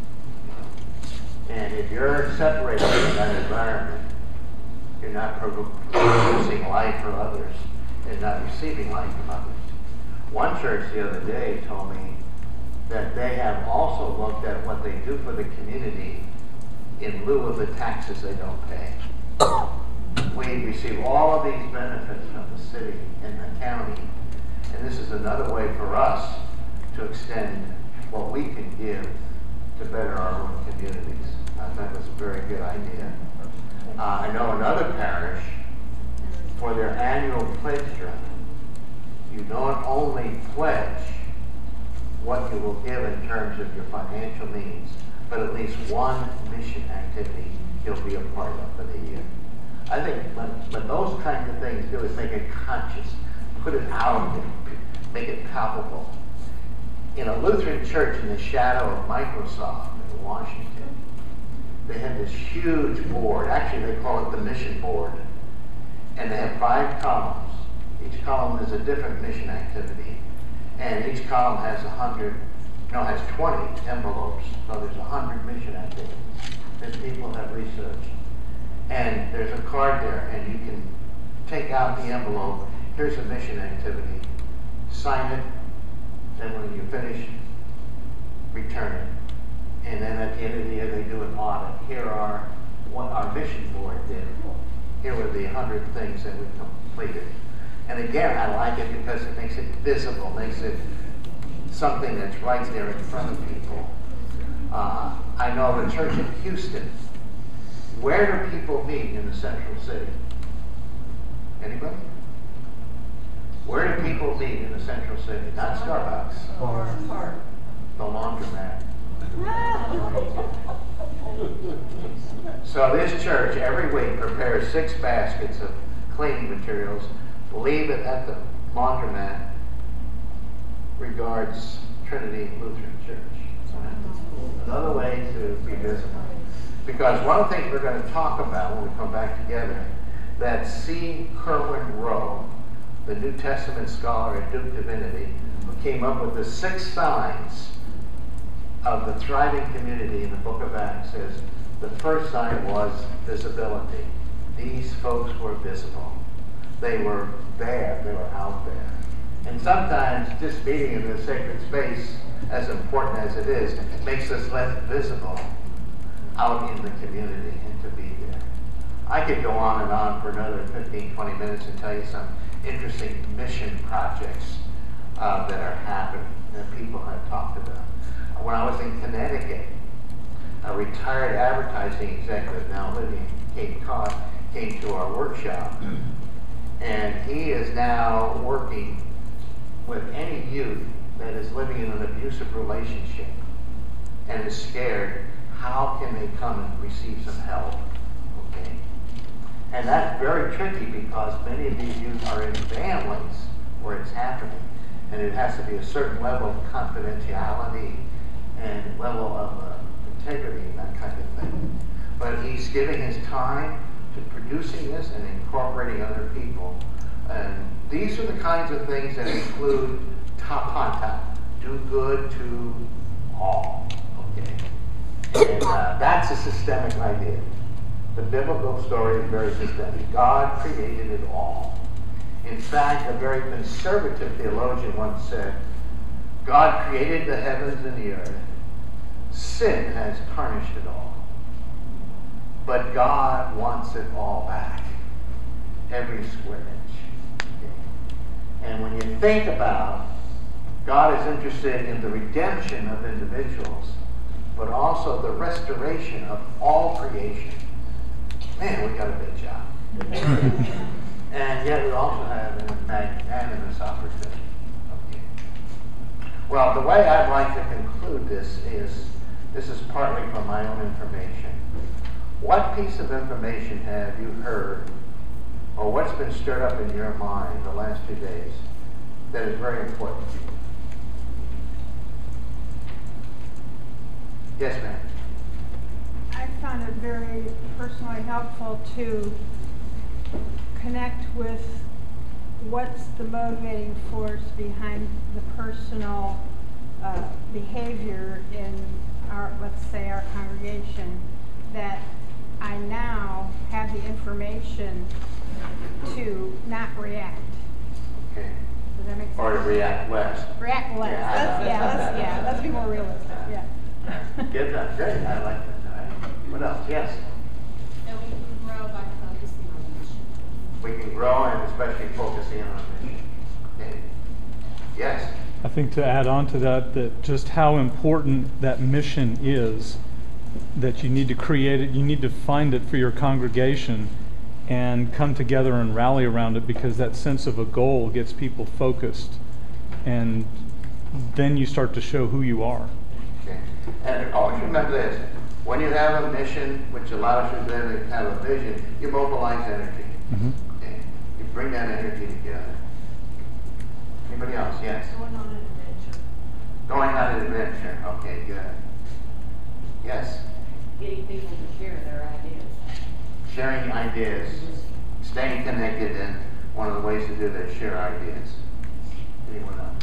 Speaker 1: And if you're separated from that environment, you're not producing life for others and not receiving life from others. One church the other day told me that they have also looked at what they do for the community in lieu of the taxes they don't pay. We receive all of these benefits from the city and the county, and this is another way for us to extend what we can give to better our own communities. I thought it was a very good idea. I know another parish, for their annual pledge drive, you not only pledge what you will give in terms of your financial needs, but at least one mission activity you'll be a part of for the year. I think what those kinds of things do is make it conscious, put it out there, make it palpable. In a Lutheran church in the shadow of Microsoft in Washington, they have this huge board. Actually, they call it the mission board. And they have 5 columns. Each column is a different mission activity. And each column has 20 envelopes. So there's 100 mission activities that people have researched. And there's a card there, and you can take out the envelope. Here's a mission activity. Sign it. Then when you finish, return it. And then at the end of the year, they do an audit. Here are what our mission board did. Here were the 100 things that we completed. And again, I like it because it makes it visible, makes it something that's right there in front of people. I know the church in Houston. Where do people meet in the central city? Anybody? Where do people meet in the central city? Not Starbucks.
Speaker 3: Park.
Speaker 1: The laundromat. So this church every week prepares 6 baskets of cleaning materials, leave it at the laundromat, regards Trinity Lutheran Church. Another way to be visible. Because one of the things we're going to talk about when we come back together, that C. Kerwin Rowe, the New Testament scholar at Duke Divinity, who came up with the 6 signs of the thriving community in the book of Acts, says the first sign was visibility. These folks were visible. They were there. They were out there. And sometimes just being in the sacred space, as important as it is, it makes us less visible out in the community and to be there. I could go on and on for another 15, 20 minutes and tell you some interesting mission projects that are happening that people have talked about. When I was in Connecticut, a retired advertising executive now living in Cape Cod came to our workshop, and he is now working with any youth that is living in an abusive relationship and is scared. How can they come and receive some help? Okay, and that's very tricky because many of these youth are in families where it's happening, and it has to be a certain level of confidentiality and level of integrity and that kind of thing. But he's giving his time to producing this and incorporating other people. And these are the kinds of things that include tapanta, do good to all. Okay, and that's a systemic idea. The biblical story is very systemic. God created it all. In fact, a very conservative theologian once said, God created the heavens and the earth. Sin has tarnished it all. But God wants it all back. Every square inch. Okay. And when you think about God is interested in the redemption of individuals, but also the restoration of all creation. Man, we got a big job. And yet we also have a magnanimous opportunity. Okay. Well, the way I'd like to conclude this is partly from my own information. What piece of information have you heard, or what's been stirred up in your mind the last 2 days that is very important to you? Yes, ma'am.
Speaker 4: I found it very personally helpful to connect with what's the motivating force behind the personal behavior in our, let's say, our congregation, that I now have the information to not react.
Speaker 1: Okay.
Speaker 4: Does that make sense?
Speaker 1: Or to react less.
Speaker 4: React less. Let's be more realistic. Yeah.
Speaker 1: Good, that's great. I like that. All right. What else? Yes.
Speaker 11: That we can grow by focusing on the mission.
Speaker 1: We can grow and especially focusing on mission. Okay. Yes.
Speaker 2: I think to add on to that, that just how important that mission is that you need to create it, you need to find it for your congregation and come together and rally around it, because that sense of a goal gets people focused, and then you start to show who you are.
Speaker 1: Okay. And always remember this, when you have a mission which allows you then to have a vision, you mobilize energy.
Speaker 2: Mm-hmm.
Speaker 1: Okay. You bring that energy together. Anybody else? Yes?
Speaker 9: Going on an adventure.
Speaker 1: Going on an adventure. Okay, good. Yes?
Speaker 13: Getting people to share their ideas.
Speaker 1: Sharing ideas, staying connected, and one of the ways to do that is share ideas. Anyone else?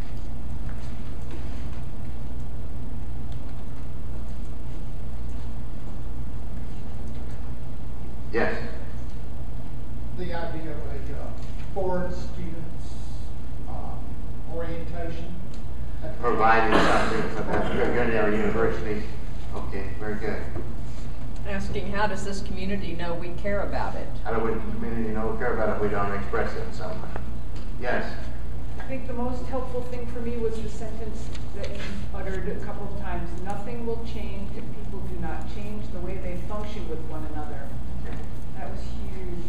Speaker 1: Yes?
Speaker 8: The idea of a board students orientation.
Speaker 1: Providing something for them. You're in our university. Okay, very good.
Speaker 3: Asking, how does this community know we care about it?
Speaker 1: How do we, the community know we care about it if we don't express it in some way? Yes?
Speaker 16: I think the most helpful thing for me was the sentence that you uttered a couple of times. Nothing will change if people do not change the way they function with one another.
Speaker 1: Okay.
Speaker 16: That was huge.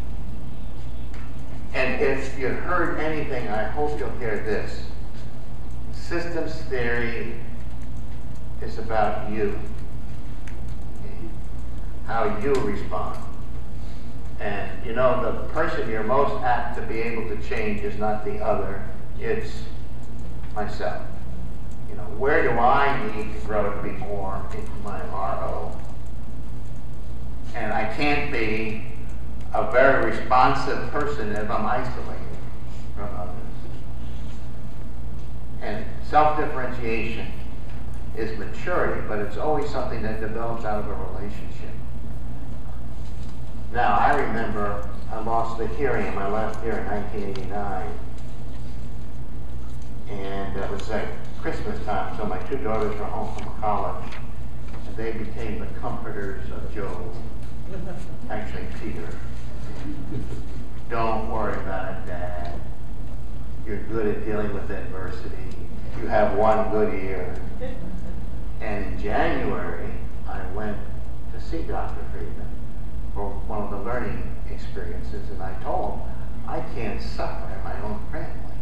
Speaker 1: And if you heard anything, I hope you'll hear this. Systems theory is about you. How you respond. And you know, the person you're most apt to be able to change is not the other, it's myself. You know, where do I need to grow to be more into my RO? And I can't be a very responsive person if I'm isolated from others. And self-differentiation is maturity, but it's always something that develops out of a relationship. Now, I remember I lost the hearing in my left ear in 1989. And it was like Christmas time, so my two daughters were home from college. And they became the comforters of Job. Actually, Peter. Don't worry about it, Dad. You're good at dealing with adversity. You have one good ear. And in January, I went to see Dr. Friedman for one of the learning experiences, and I told him, I can't suffer in my own family.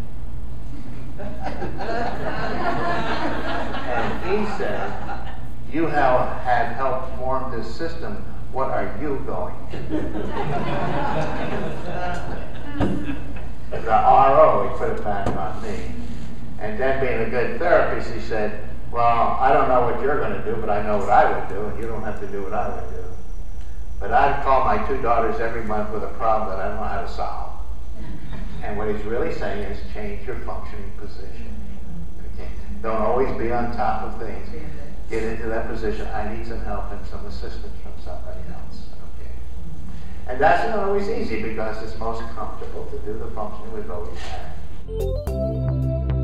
Speaker 1: And he said, you have helped form this system. What are you going to do? The RO, he put it back on me. And then being a good therapist, he said, well, I don't know what you're going to do, but I know what I would do, and you don't have to do what I would do. But I'd call my two daughters every month with a problem that I don't know how to solve. And what he's really saying is change your functioning position. Okay? Don't always be on top of things. Get into that position. I need some help and some assistance from somebody else. Okay? And that's not always easy because it's most comfortable to do the function we've always had.